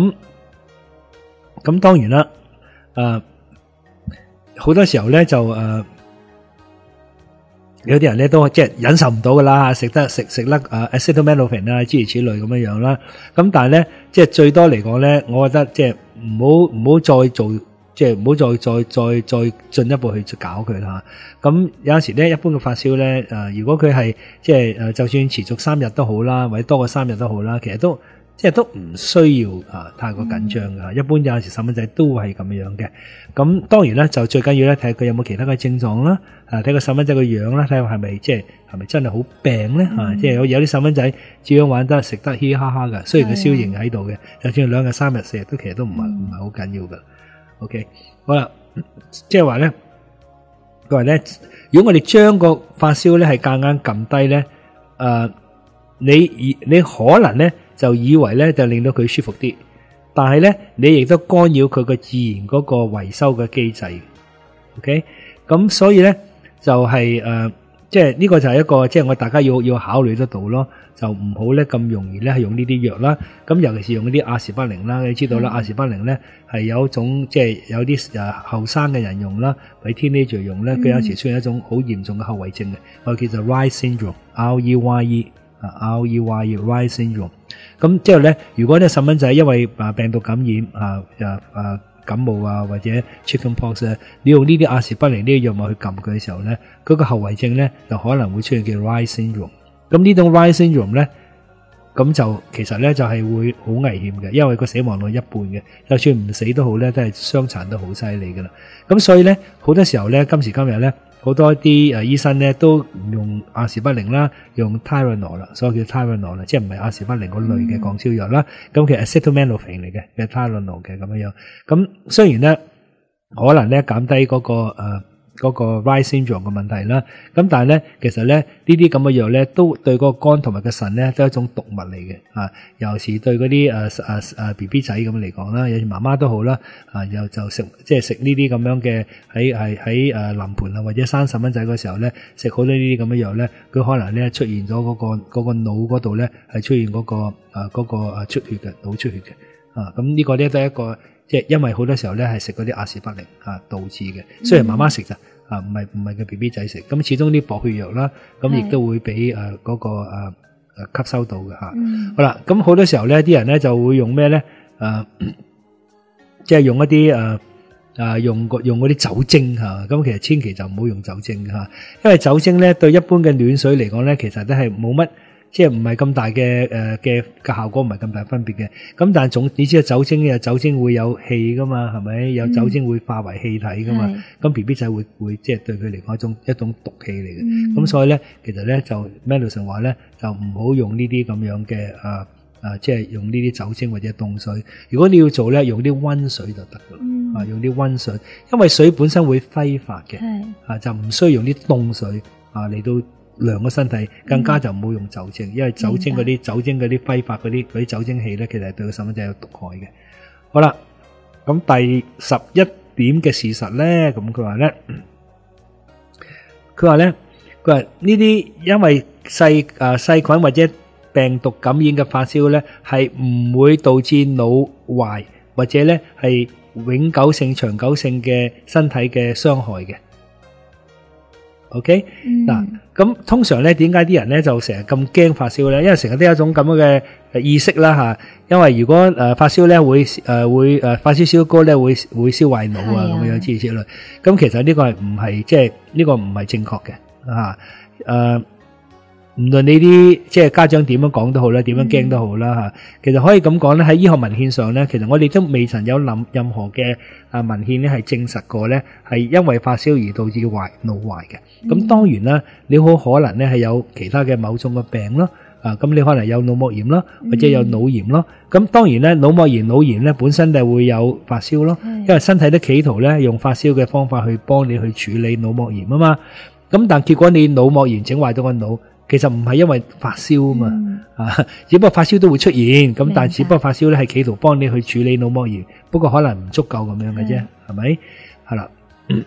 咁當然啦，好多時候咧就有啲人咧都即係忍受唔到噶啦，食甩acetaminophen 諸如此類咁樣啦。咁但係咧，即係最多嚟講咧，我覺得即係唔好再做，即係唔好再進一步去搞佢啦。咁有陣時咧，一般嘅發燒咧，如果佢係即係就算持續3日都好啦，或者多過3日都好啦，其實都即係都唔需要太過緊張噶。一般有陣時細蚊仔都係咁樣嘅。咁當然咧，就最緊要咧睇佢有冇其他嘅症狀啦，睇個細蚊仔個樣啦，睇下係咪即係咪真係好病咧？即係有啲細蚊仔照樣玩得食得嘻嘻哈哈嘅，雖然佢燒型喺度嘅，就算2日3日4日都其實都唔係好緊要噶。OK， 好啦，即係話咧，佢話咧，如果我哋將個發燒咧係夾硬撳低咧，你可能咧就以為咧就令到佢舒服啲。但係咧，你亦都干擾佢個自然嗰個維修嘅機制 ，OK？ 咁所以咧就係即係呢個就係一個即係我大家要考慮得到咯，就唔好咧咁容易咧係用呢啲藥啦。咁尤其是用嗰啲阿士巴寧啦，你知道啦，阿士巴寧咧係有一種即係有啲後生嘅人用啦，或者 teenager 用咧，佢有時出現一種好嚴重嘅後遺症嘅，我叫做 Reye syndrome，REYE Reye syndrome。咁之後咧，如果呢細蚊仔因為病毒感染感冒或者 chickenpox 你用呢啲阿士巴寧呢啲藥物去撳佢嘅時候咧，佢個後遺症咧就可能會出現叫 Reye syndrome。咁呢種 Reye syndrome 咧咁就其實咧就係會好危險嘅，因為個死亡率一半嘅，就算唔死都好咧，都係傷殘得好犀利噶啦。咁所以咧好多時候咧，今時今日咧，好多啲醫生咧都唔用阿士匹靈啦，用 Tylenol 啦，所以叫 Tylenol 啦，即係唔係阿士匹靈嗰類嘅降燒藥啦。咁其實 acetaminophen 嚟嘅 Tylenol 嘅咁樣。咁雖然咧可能咧減低嗰個 Reye syndrome 嘅問題啦，咁但係咧，其實咧呢啲咁嘅藥咧，都對個肝同埋個腎咧都係一種毒物嚟嘅，尤其是對嗰啲BB 仔咁嚟講啦，有時媽媽都好啦，又就食即係食呢啲咁樣嘅喺臨盆啊或者生細蚊仔嗰時候咧，食好多呢啲咁嘅藥咧，佢可能咧出現咗嗰個腦嗰度咧係出現嗰個出血嘅腦出血嘅，咁呢個咧都係一個。即係因為好多時候咧係食嗰啲阿士匹靈導致嘅，雖然媽媽食咋唔係個 B B 仔食，咁始終啲薄血藥啦，咁亦都會俾嗰個吸收到嘅吓。好啦，咁好多時候咧啲人咧就會用咩咧即係用一啲用嗰啲酒精吓，咁其實千祈就唔好用酒精吓，因為酒精咧對一般嘅暖水嚟講咧，其實都係冇乜。即係唔係咁大嘅效果，唔係咁大分別嘅。咁但係你知道酒精會有氣噶嘛，係咪？有酒精會化為氣體噶嘛。咁 BB 仔會即係對佢嚟講一種毒氣嚟嘅。咁所以咧，其實咧就 Mendelssohn 話咧，就唔好用呢啲咁樣嘅即係用呢啲酒精或者凍水。如果你要做咧，用啲溫水就得噶啦。用啲溫水，因為水本身會揮發嘅。就唔需要用啲凍水嚟到。涼個身體，更加就唔好用酒精，因為酒精嗰啲揮發嗰啲酒精氣咧，其實對個細蚊仔有毒害嘅。好啦，咁第11點嘅事實咧，咁佢話呢啲因為細菌或者病毒感染嘅發燒咧，係唔會導致腦壞或者咧係永久性、長久性嘅身體嘅傷害嘅。OK 嗱，咁通常咧，點解啲人咧就成日咁驚發燒咧？因為成日都有一種咁樣嘅意識啦吓。因為如果發燒咧會發燒燒高咧會燒壞腦啊咁樣之類。咁其實呢個係唔係即係呢個唔係正確嘅唔論你啲即係家長點樣講都好啦，點樣驚都好啦吓。其實可以咁講咧，喺醫學文獻上咧，其實我哋都未曾有任何嘅文獻咧係證實過咧係因為發燒而導致腦壞嘅。咁當然啦，你好可能咧係有其他嘅某種嘅病咯。咁你可能有腦膜炎咯，或者有腦炎咯。咁當然咧，腦膜炎、腦炎咧本身就會有發燒咯，因為身體都企圖咧用發燒嘅方法去幫你去處理腦膜炎啊嘛。咁但結果你腦膜炎整壞到個腦。其實唔係因為發燒啊嘛，只不過發燒都會出現，咁但只不過發燒咧係企圖幫你去處理腦膜炎，不過可能唔足夠咁樣嘅啫，係咪？係啦，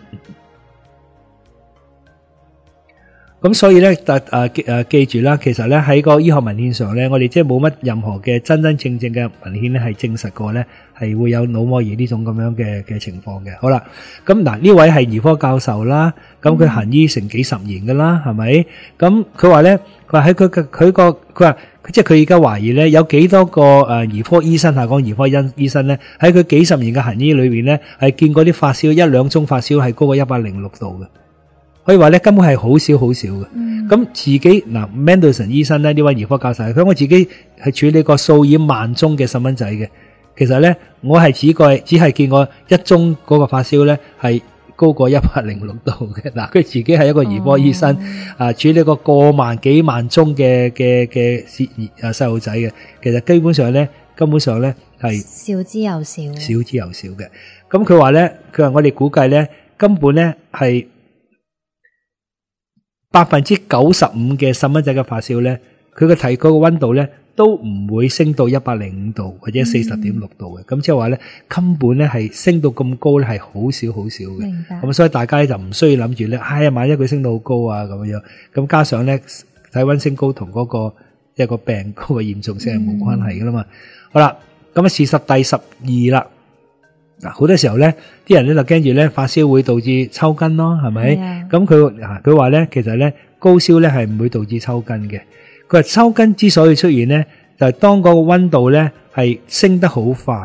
咁所以咧，記住啦，其實咧喺個醫學文獻上咧，我哋即係冇乜任何嘅真正嘅文獻咧係證實過咧係會有腦膜炎呢種咁樣嘅情況嘅。好啦，咁嗱呢位係兒科教授啦，咁佢行醫成幾十年噶啦，係咪？咁佢話咧，佢話喺佢話即係佢而家懷疑咧有幾多個兒科醫生，講兒科醫生咧喺佢幾十年嘅行醫裏邊咧係見過啲發燒1-2宗發燒係高過106度嘅。可以話咧根本係好少嘅，咁自己Mendelssohn 醫生咧呢位兒科教授，佢我自己係處理過數以萬宗嘅細蚊仔嘅，其實咧我係只係見過一宗嗰個發燒咧係高過106度嘅。嗱，佢自己係一個兒科醫生，處理過過萬幾萬宗嘅細路仔嘅，其實根本上咧係少之又少嘅。咁佢話我哋估計咧根本咧係95%嘅細蚊仔嘅發燒咧，佢個溫度咧都唔會升到105度或者40.6度嘅，咁即係話咧根本咧係升到咁高咧係好少嘅。 明白。 咁所以大家就唔需要諗住咧，萬一佢升到好高啊咁樣。咁加上咧體溫升高同嗰個一個病嗰個嚴重性係冇關係噶啦嘛。好啦，咁事實第12啦。嗱，好多時候咧，啲人咧就驚住咧發燒會導致抽筋咯，係咪？咁佢話咧，其實咧高燒咧係唔會導致抽筋嘅。佢話抽筋之所以出現咧，就係當嗰個溫度咧係升得好快，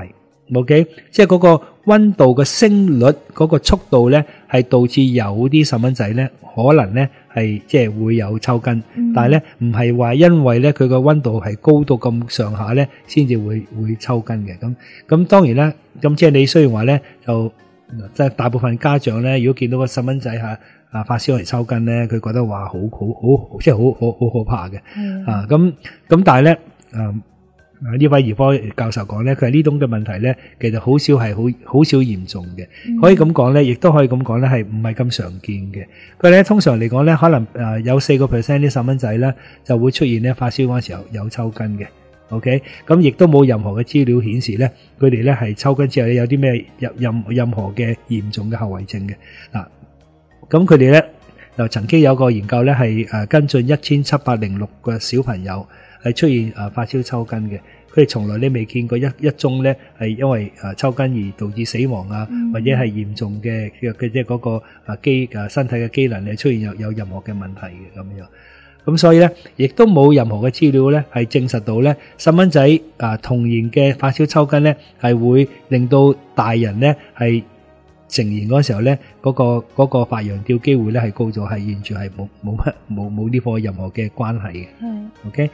OK， 即係嗰個溫度嘅升率嗰個速度咧，係導致有啲細蚊仔咧，可能咧係即係會有抽筋，但係咧唔係話因為咧佢個溫度係高到咁上下咧，先至會抽筋嘅。咁當然啦，咁即係你雖然話咧，就即係大部分家長咧，如果見到個細蚊仔發燒嚟抽筋咧，佢覺得話好即係好可怕嘅。咁但係咧呢位兒科教授講咧，佢係呢種嘅問題咧，其實好少嚴重嘅，可以咁講咧，亦都可以咁講咧，係唔係咁常見嘅。佢咧通常嚟講咧，可能有4%啲細蚊仔咧就會出現咧發燒嗰陣時候有抽筋嘅。OK， 咁亦都冇任何嘅資料顯示咧，佢哋咧係抽筋之後有啲咩任何嘅嚴重嘅後遺症嘅。嗱，咁佢哋咧就曾經有個研究咧係跟進1706個小朋友係出現發燒抽筋嘅，佢哋從來都未見過一宗咧係因為抽筋而導致死亡啊，或者係嚴重嘅即係嗰個身體嘅機能係出現有任何嘅問題嘅咁樣。咁所以咧，亦都冇任何嘅資料咧係證實到咧細蚊仔童年嘅發燒抽筋咧係會令到大人咧係成年嗰時候咧嗰個發羊吊機會咧係高咗，係完全係冇呢個任何嘅關係嘅。OK。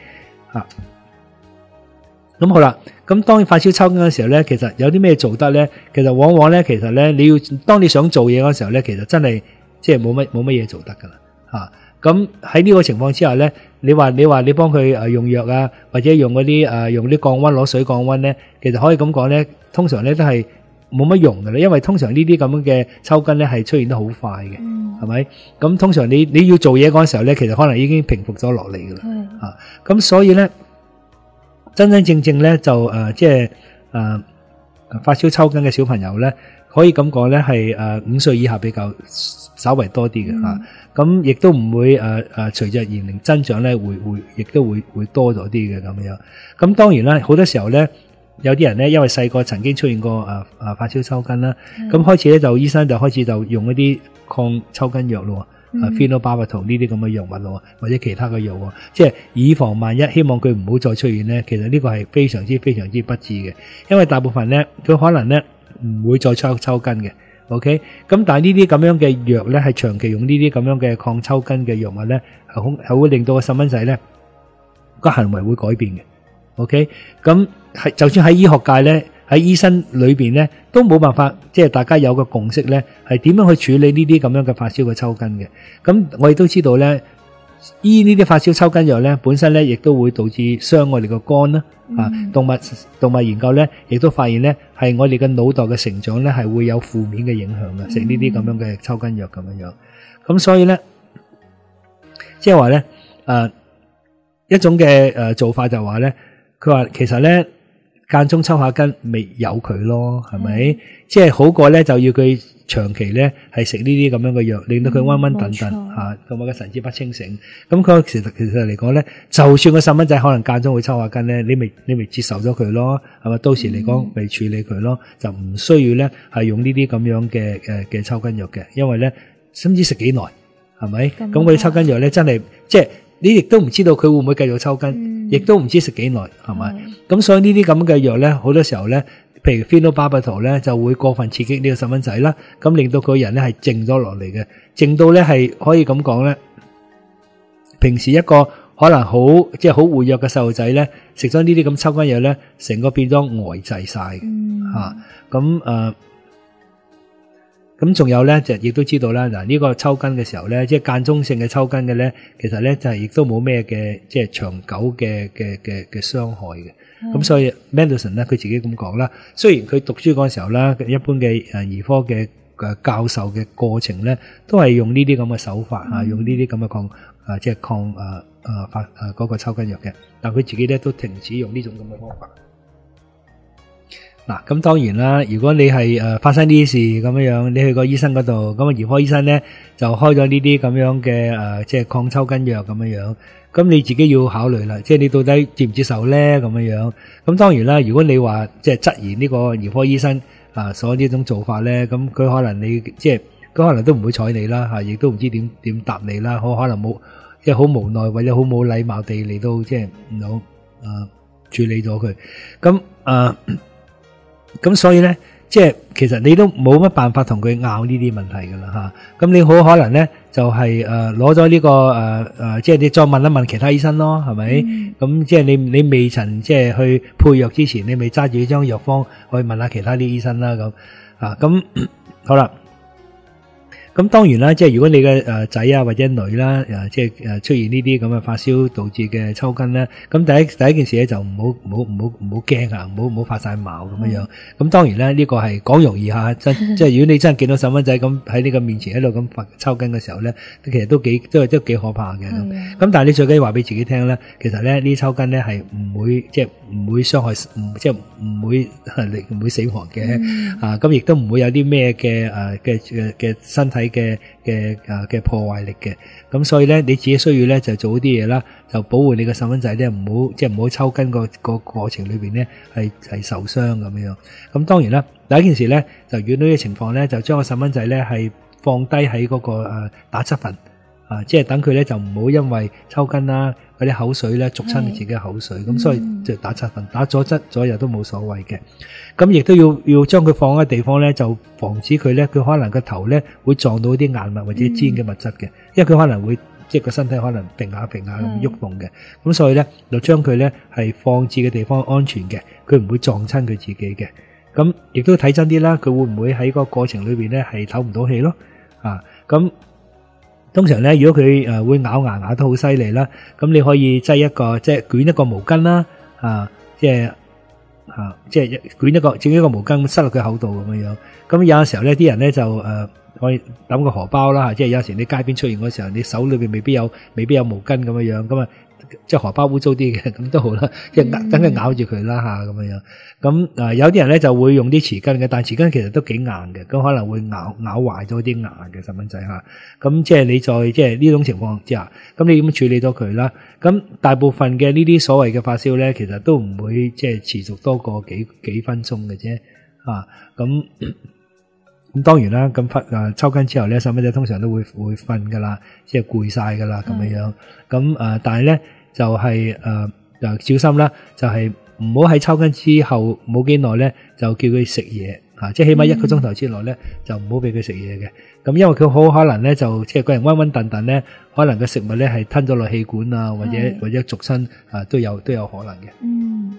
咁好啦，咁當你發燒抽筋嘅時候咧，其實有啲咩做得咧？其實往往咧，其實咧，當你想做嘢嗰時候咧，其實真係即係冇乜嘢做得噶啦。咁喺呢個情況之下咧，你幫佢用藥啊，或者用嗰啲用啲降溫攞水降溫咧，其實可以咁講咧，通常咧都係冇乜用嘅啦，因為通常呢啲咁樣嘅抽筋咧係出現得好快嘅，係咪？咁通常你要做嘢嗰時候咧，其實可能已經平復咗落嚟噶啦。咁所以咧，真正咧就即係發燒抽筋嘅小朋友咧，可以咁講咧係5歲以下比較稍為多啲嘅。咁亦都唔會隨着年齡增長咧亦都會多咗啲嘅咁樣。咁當然啦，好多時候咧，有啲人咧因為細個曾經出現過發燒抽筋啦，咁開始咧醫生就開始就用一啲抗抽筋藥咯。phenobarbital 呢啲咁嘅藥物咯，或者其他嘅藥喎，即係以防萬一，希望佢唔好再出現咧。其實呢個係非常之不智嘅，因為大部分咧佢可能咧唔會再抽筋嘅。OK， 咁但係呢啲咁樣嘅藥咧係長期用呢啲咁樣嘅抗抽筋嘅藥物咧，係會令到個細蚊仔咧個行為會改變嘅。OK， 咁係就算喺醫學界咧，喺醫生裏邊咧都冇辦法，即係大家有個共識咧，係點樣去處理呢啲咁樣嘅發燒嘅抽筋嘅。咁我亦都知道咧，醫呢啲發燒抽筋藥咧，本身咧亦都會導致傷我哋個肝啦。動物研究咧，亦都發現咧係我哋嘅腦袋嘅成長咧係會有負面嘅影響嘅，食呢啲咁樣嘅抽筋藥咁樣樣。咁所以咧，即係話咧，一種嘅做法就話咧，佢話其實咧。間中抽下筋，咪由佢咯，係咪？即係好過咧，就要佢長期咧係食呢啲咁樣嘅藥，令到佢暈暈頓頓嚇，同埋個神志不清醒。咁佢其實嚟講咧，就算個細蚊仔可能間中會抽下筋咧，你咪接受咗佢咯，係咪？到時嚟講咪處理佢咯，就唔需要咧係用呢啲咁樣嘅抽筋藥嘅，因為咧，唔知食幾耐，係咪？咁嗰啲抽筋藥咧真係即係。你亦都唔知道佢會唔會繼續抽筋，亦都唔知食幾耐，係咪？咁所以呢啲咁嘅藥咧，好多時候咧，譬如 phenobarbital 咧，就會過分刺激呢個細蚊仔啦，咁令到佢人咧係靜咗落嚟嘅，靜到咧係可以咁講咧，平時一個可能好即係好活躍嘅細路仔咧，食咗呢啲咁抽筋藥咧，成個變咗呆滯晒嘅嚇，咁仲有咧，就亦都知道啦。嗱，呢個抽筋嘅時候咧，即係間中性嘅抽筋嘅咧，其實咧就係亦都冇咩嘅，即係長久嘅傷害嘅。咁所以 Mendelson 咧，佢自己咁講啦。雖然佢讀書嗰陣時候啦，一般嘅兒科嘅教授嘅過程咧，都係用呢啲咁嘅手法啊，用呢啲咁嘅即係抗嗰個抽筋藥嘅。但佢自己咧都停止用呢種咁嘅方法。嗱，咁當然啦，如果你係發生呢啲事咁樣，你去個醫生嗰度，咁啊兒科醫生咧就開咗呢啲咁樣嘅即係抗抽筋藥咁樣，咁你自己要考慮啦，即係你到底接唔接受咧咁樣。咁當然啦，如果你話即係質疑呢個兒科醫生所呢種做法咧，咁佢可能佢可能都唔會睬你啦嚇，亦都唔知點答你啦，可能冇即係好無奈或者好冇禮貌地嚟到即係唔好處理咗佢。咁咁所以咧，即係其實你都冇乜辦法同佢拗呢啲問題噶啦吓。咁你好可能咧就係攞咗呢個即係你再問一問其他醫生咯，係咪？咁即係你未曾即係去配藥之前，你咪揸住呢張藥方去問下其他啲醫生啦咁啊。咁好啦。咁當然啦，即係如果你嘅仔啊或者女啦，即係出現呢啲咁嘅發燒導致嘅抽筋咧，咁第一件事咧就唔好驚啊，唔好發晒毛咁樣樣。咁當然咧呢個係講容易吓，即係如果你真係見到細蚊仔咁喺你個面前喺度咁發抽筋嘅時候咧，其實都幾可怕嘅。咁但係你最緊要話俾自己聽咧，其實咧呢抽筋咧係唔會即係唔會傷害，即係唔會死亡嘅。咁亦都唔會有啲咩嘅身體嘅破壞力嘅。咁所以咧你自己需要咧就做啲嘢啦，就保護你嘅細蚊仔咧唔好抽筋個過程裏邊咧係受傷咁樣。咁當然啦，第一件事咧就遇到呢個情況咧，就將個細蚊仔咧係放低喺嗰個打側瞓即係等佢咧就唔好因為抽筋啦嗰啲口水咧逐親自己嘅口水，咁所以就打側瞓，打左側左右都冇所謂嘅。咁亦都要將佢放喺地方咧，就防止佢咧佢可能個頭咧會撞到啲硬物或者尖嘅物質嘅，因為佢可能會即係個身體可能揈下咁喐動嘅。咁所以咧就將佢咧係放置嘅地方安全嘅，佢唔會撞親佢自己嘅。咁亦都睇真啲啦，佢會唔會喺個過程裏邊咧係唞唔到氣咯？咁通常咧，如果佢會咬牙咬得好犀利啦，咁你可以擠一個即係捲一個毛巾啦，即係捲一個整一個毛巾塞落佢口度咁樣樣。咁有時候咧，啲人咧就可以揼個荷包啦，即係有時你街邊出現嗰時候，你手裏邊未必有毛巾咁樣樣，咁啊即係荷包污糟啲嘅，咁都好啦，即係等佢咬住佢啦咁樣樣。咁有啲人咧就會用啲匙羹嘅，但係匙羹其實都幾硬嘅，咁可能會咬壞咗啲牙嘅細蚊仔吓。咁即係你再即係呢種情況之下，咁你點處理咗佢啦？咁大部分嘅呢啲所謂嘅發燒咧，其實都唔會即係持續多過幾分鐘嘅啫。咁當然啦，咁抽筋之後咧，細蚊仔通常都會瞓噶啦，即係攰晒噶啦咁樣樣。咁但係咧就係就小心啦，就係唔好喺抽筋之後冇幾耐咧，就叫佢食嘢即係起碼1個鐘頭之內咧，就唔好俾佢食嘢嘅。咁因為佢好可能咧就即係個人暈暈頓頓咧，可能個食物咧係吞咗落氣管啊，或者逐親都有可能嘅。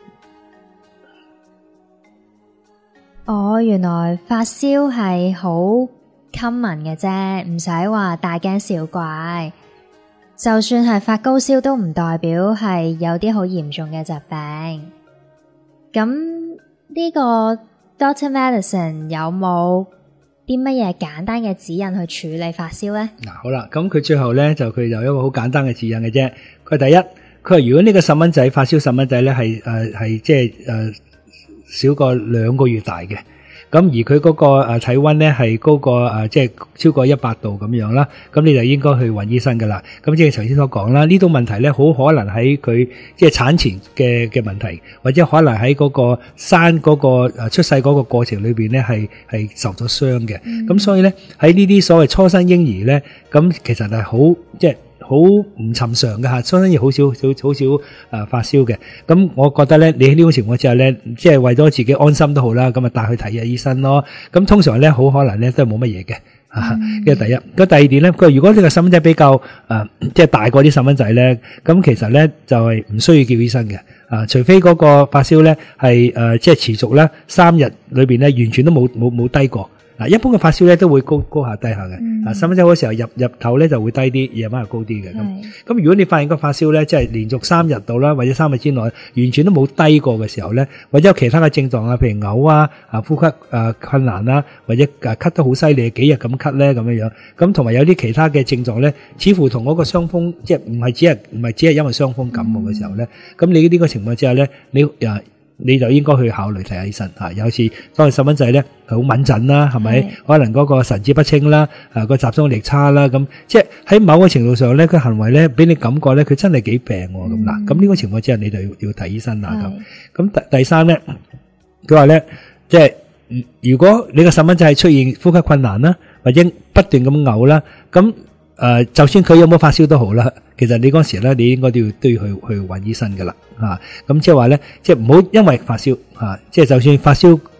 原來發燒係好 common 嘅啫，唔使話大驚小怪。就算係發高燒都唔代表係有啲好嚴重嘅疾病。咁呢個 Doctor Medicine 有冇啲乜嘢簡單嘅指引去處理發燒呢？ 好啦，咁佢最後咧佢有一個好簡單嘅指引嘅啫。佢第一，佢話如果呢個細蚊仔發燒細蚊仔咧係即係少過2個月大嘅，咁而佢嗰個體溫咧係高過即係超過100度咁樣啦，咁你就應該去揾醫生噶啦。咁即係頭先所講啦，呢種問題咧好可能喺佢即係產前嘅問題，或者可能喺嗰個生嗰個出世嗰個過程裏邊咧係受咗傷嘅。咁所以咧喺呢啲所謂初生嬰兒咧，咁其實係好即係好唔尋常嘅吓，初生嬰兒好少發燒嘅。咁我覺得咧，你喺呢種情況之下咧，即係為咗自己安心都好啦，咁啊帶去睇下醫生咯。咁通常咧好可能咧都係冇乜嘢嘅。呢個第一。咁第二點咧，佢如果呢個細蚊仔比較即係大過啲細蚊仔咧，咁其實咧就係唔需要叫醫生嘅。除非嗰個發燒咧係即係持續咧3日裏邊咧完全都冇低過。一般嘅發燒咧都會高下低下嘅。細蚊仔嗰時候入頭咧就會低啲，夜晚係高啲嘅。咁如果你發現個發燒咧即係連續3日到啦，或者3日之內完全都冇低過嘅時候咧，或者有其他嘅症狀譬如嘔啊、呼吸困難啦，或者咳得好犀利幾日咁咳咧咁樣樣，咁同埋有啲其他嘅症狀咧，似乎同嗰個傷風即係唔係只係因為傷風感冒嘅時候咧，咁你呢個情況之下咧，你就應該去考慮睇下醫生吓。有時當你細蚊仔咧佢好敏感啦，係咪？可能嗰個神志不清啦，個集中力差啦，咁即係喺某個程度上咧，佢行為咧俾你感覺咧，佢真係幾病咁嗱。咁呢個情況之下，你就要睇醫生啦。咁第三咧，佢話咧，即係如果你個細蚊仔係出現呼吸困難啦，或者不斷咁嘔啦，咁就算佢有冇發燒都好啦，其實你嗰時咧，你應該都要去揾醫生噶啦，咁即係話咧，即係唔好因為發燒即係就算發燒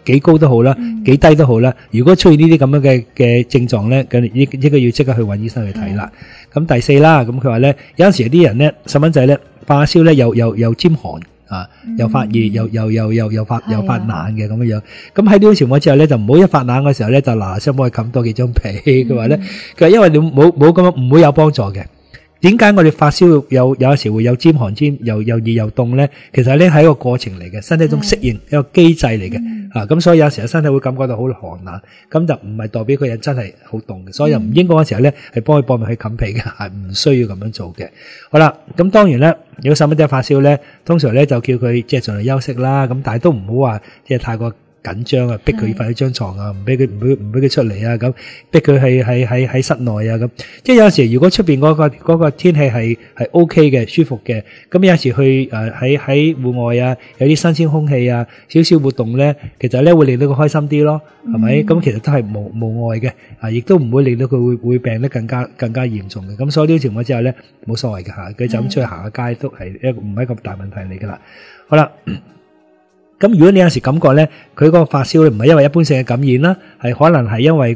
幾高都好啦，幾低都好啦。如果出現呢啲咁樣嘅症狀咧，咁應該要即刻去揾醫生去睇啦。咁第四啦，咁佢話咧，有陣時啲人咧細蚊仔咧發燒咧又尖寒啊，又發熱又發冷嘅咁樣樣。咁喺呢種情況之下咧，就唔好一發冷嘅時候咧就嗱聲幫佢冚多幾張被。佢話咧，佢話因為你冇咁樣唔會有幫助嘅。點解我哋發燒有時會有尖寒又熱又凍咧？其實咧係一個過程嚟嘅，身體一種適應一個機制嚟嘅。咁所以有時候身體會感覺到好寒冷，咁就唔係代表佢人真係好凍嘅，所以又唔應該嗰時候咧係幫佢搏命去冚被嘅，係唔需要咁樣做嘅。好啦，咁當然咧，如果細蚊仔發燒咧，通常咧就叫佢即係盡量休息啦。咁但係都唔好話即係太過緊張啊，逼佢瞓喺張床啊，唔俾佢出嚟啊，咁逼佢喺室內啊，咁即係有時如果出邊嗰個天氣係 OK 嘅，舒服嘅，咁有時去喺戶外啊，有啲新鮮空氣啊，少少活動咧，其實咧會令到佢開心啲咯，係咪？咁其實都係無礙嘅，亦都唔會令到佢會病得更加嚴重嘅。咁所以呢個情況之下咧，冇所謂嘅吓，佢就咁出去行下街都係唔係一個大問題嚟噶啦。好啦。咁如果你有時感覺咧，佢嗰個發燒咧唔係因為一般性嘅感染啦，係可能係因為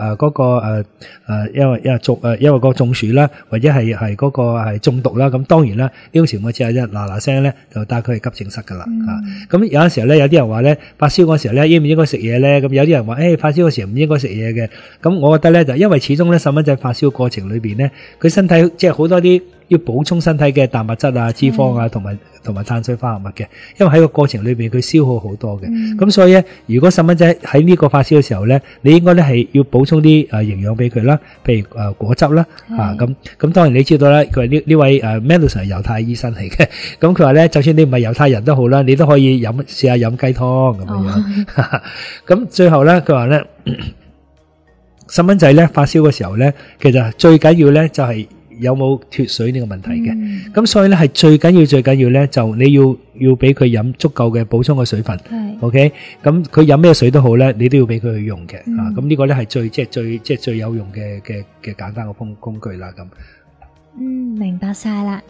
因為個中暑啦，或者係嗰個係中毒啦。咁當然啦，呢種情況之下嗱聲咧就帶佢去急症室噶啦。咁有陣時候咧，有啲人話咧發燒嗰時候咧應唔應該食嘢咧？咁有啲人話發燒嗰時候唔應該食嘢嘅。咁我覺得咧就因為始終咧細蚊仔發燒過程裏邊咧，佢身體即係好多啲要補充身體嘅蛋白質啊、脂肪啊同埋碳水化合物嘅，因為喺個過程裏邊佢消耗好多嘅。咁所以咧，如果細蚊仔喺呢個發燒嘅時候咧，你應該咧係要補充啲營養俾佢啦，譬如果汁啦，咁當然你知道啦，佢話呢位Madison 係猶太醫生嚟嘅，咁佢話咧，就算你唔係猶太人都好啦，你都可以試下飲雞湯咁樣。咁最後咧，佢話咧，細蚊仔咧發燒嘅時候咧，其實最緊要咧就係有冇脫水呢個問題嘅。咁所以咧係最緊要咧就你要俾佢飲足夠嘅補充嘅水分。OK， 咁佢飲咩水都好咧，你都要俾佢去用嘅。咁呢個咧係最有用嘅簡單嘅工具啦。咁明白晒啦。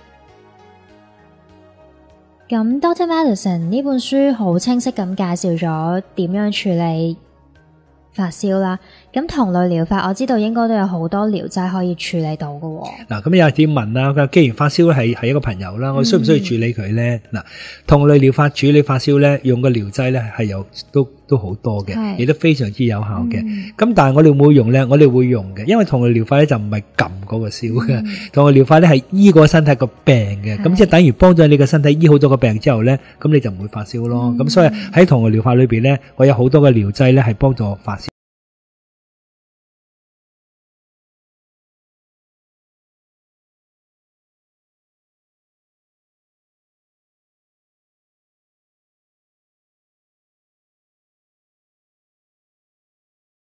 咁 Dr. Madison 呢本書好清晰咁介紹咗點樣處理發燒啦。咁同類療法我知道應該都有好多療劑可以處理到㗎。 嗱，咁有人點問啦？既然發燒係一個朋友啦，我需唔需要處理佢咧？嗱，同類療法處理發燒咧，用嘅療劑咧係有都好多嘅，亦都非常之有效嘅。咁但係我哋會唔會用咧？我哋會用嘅，因為同類療法咧就唔係撳嗰個燒嘅，同類療法咧係醫個身體個病嘅。咁即係等於幫咗你個身體醫好咗個病之後咧，咁你就唔會發燒咯。咁所以喺同類療法裏邊咧，我有好多嘅療劑咧係幫助發燒。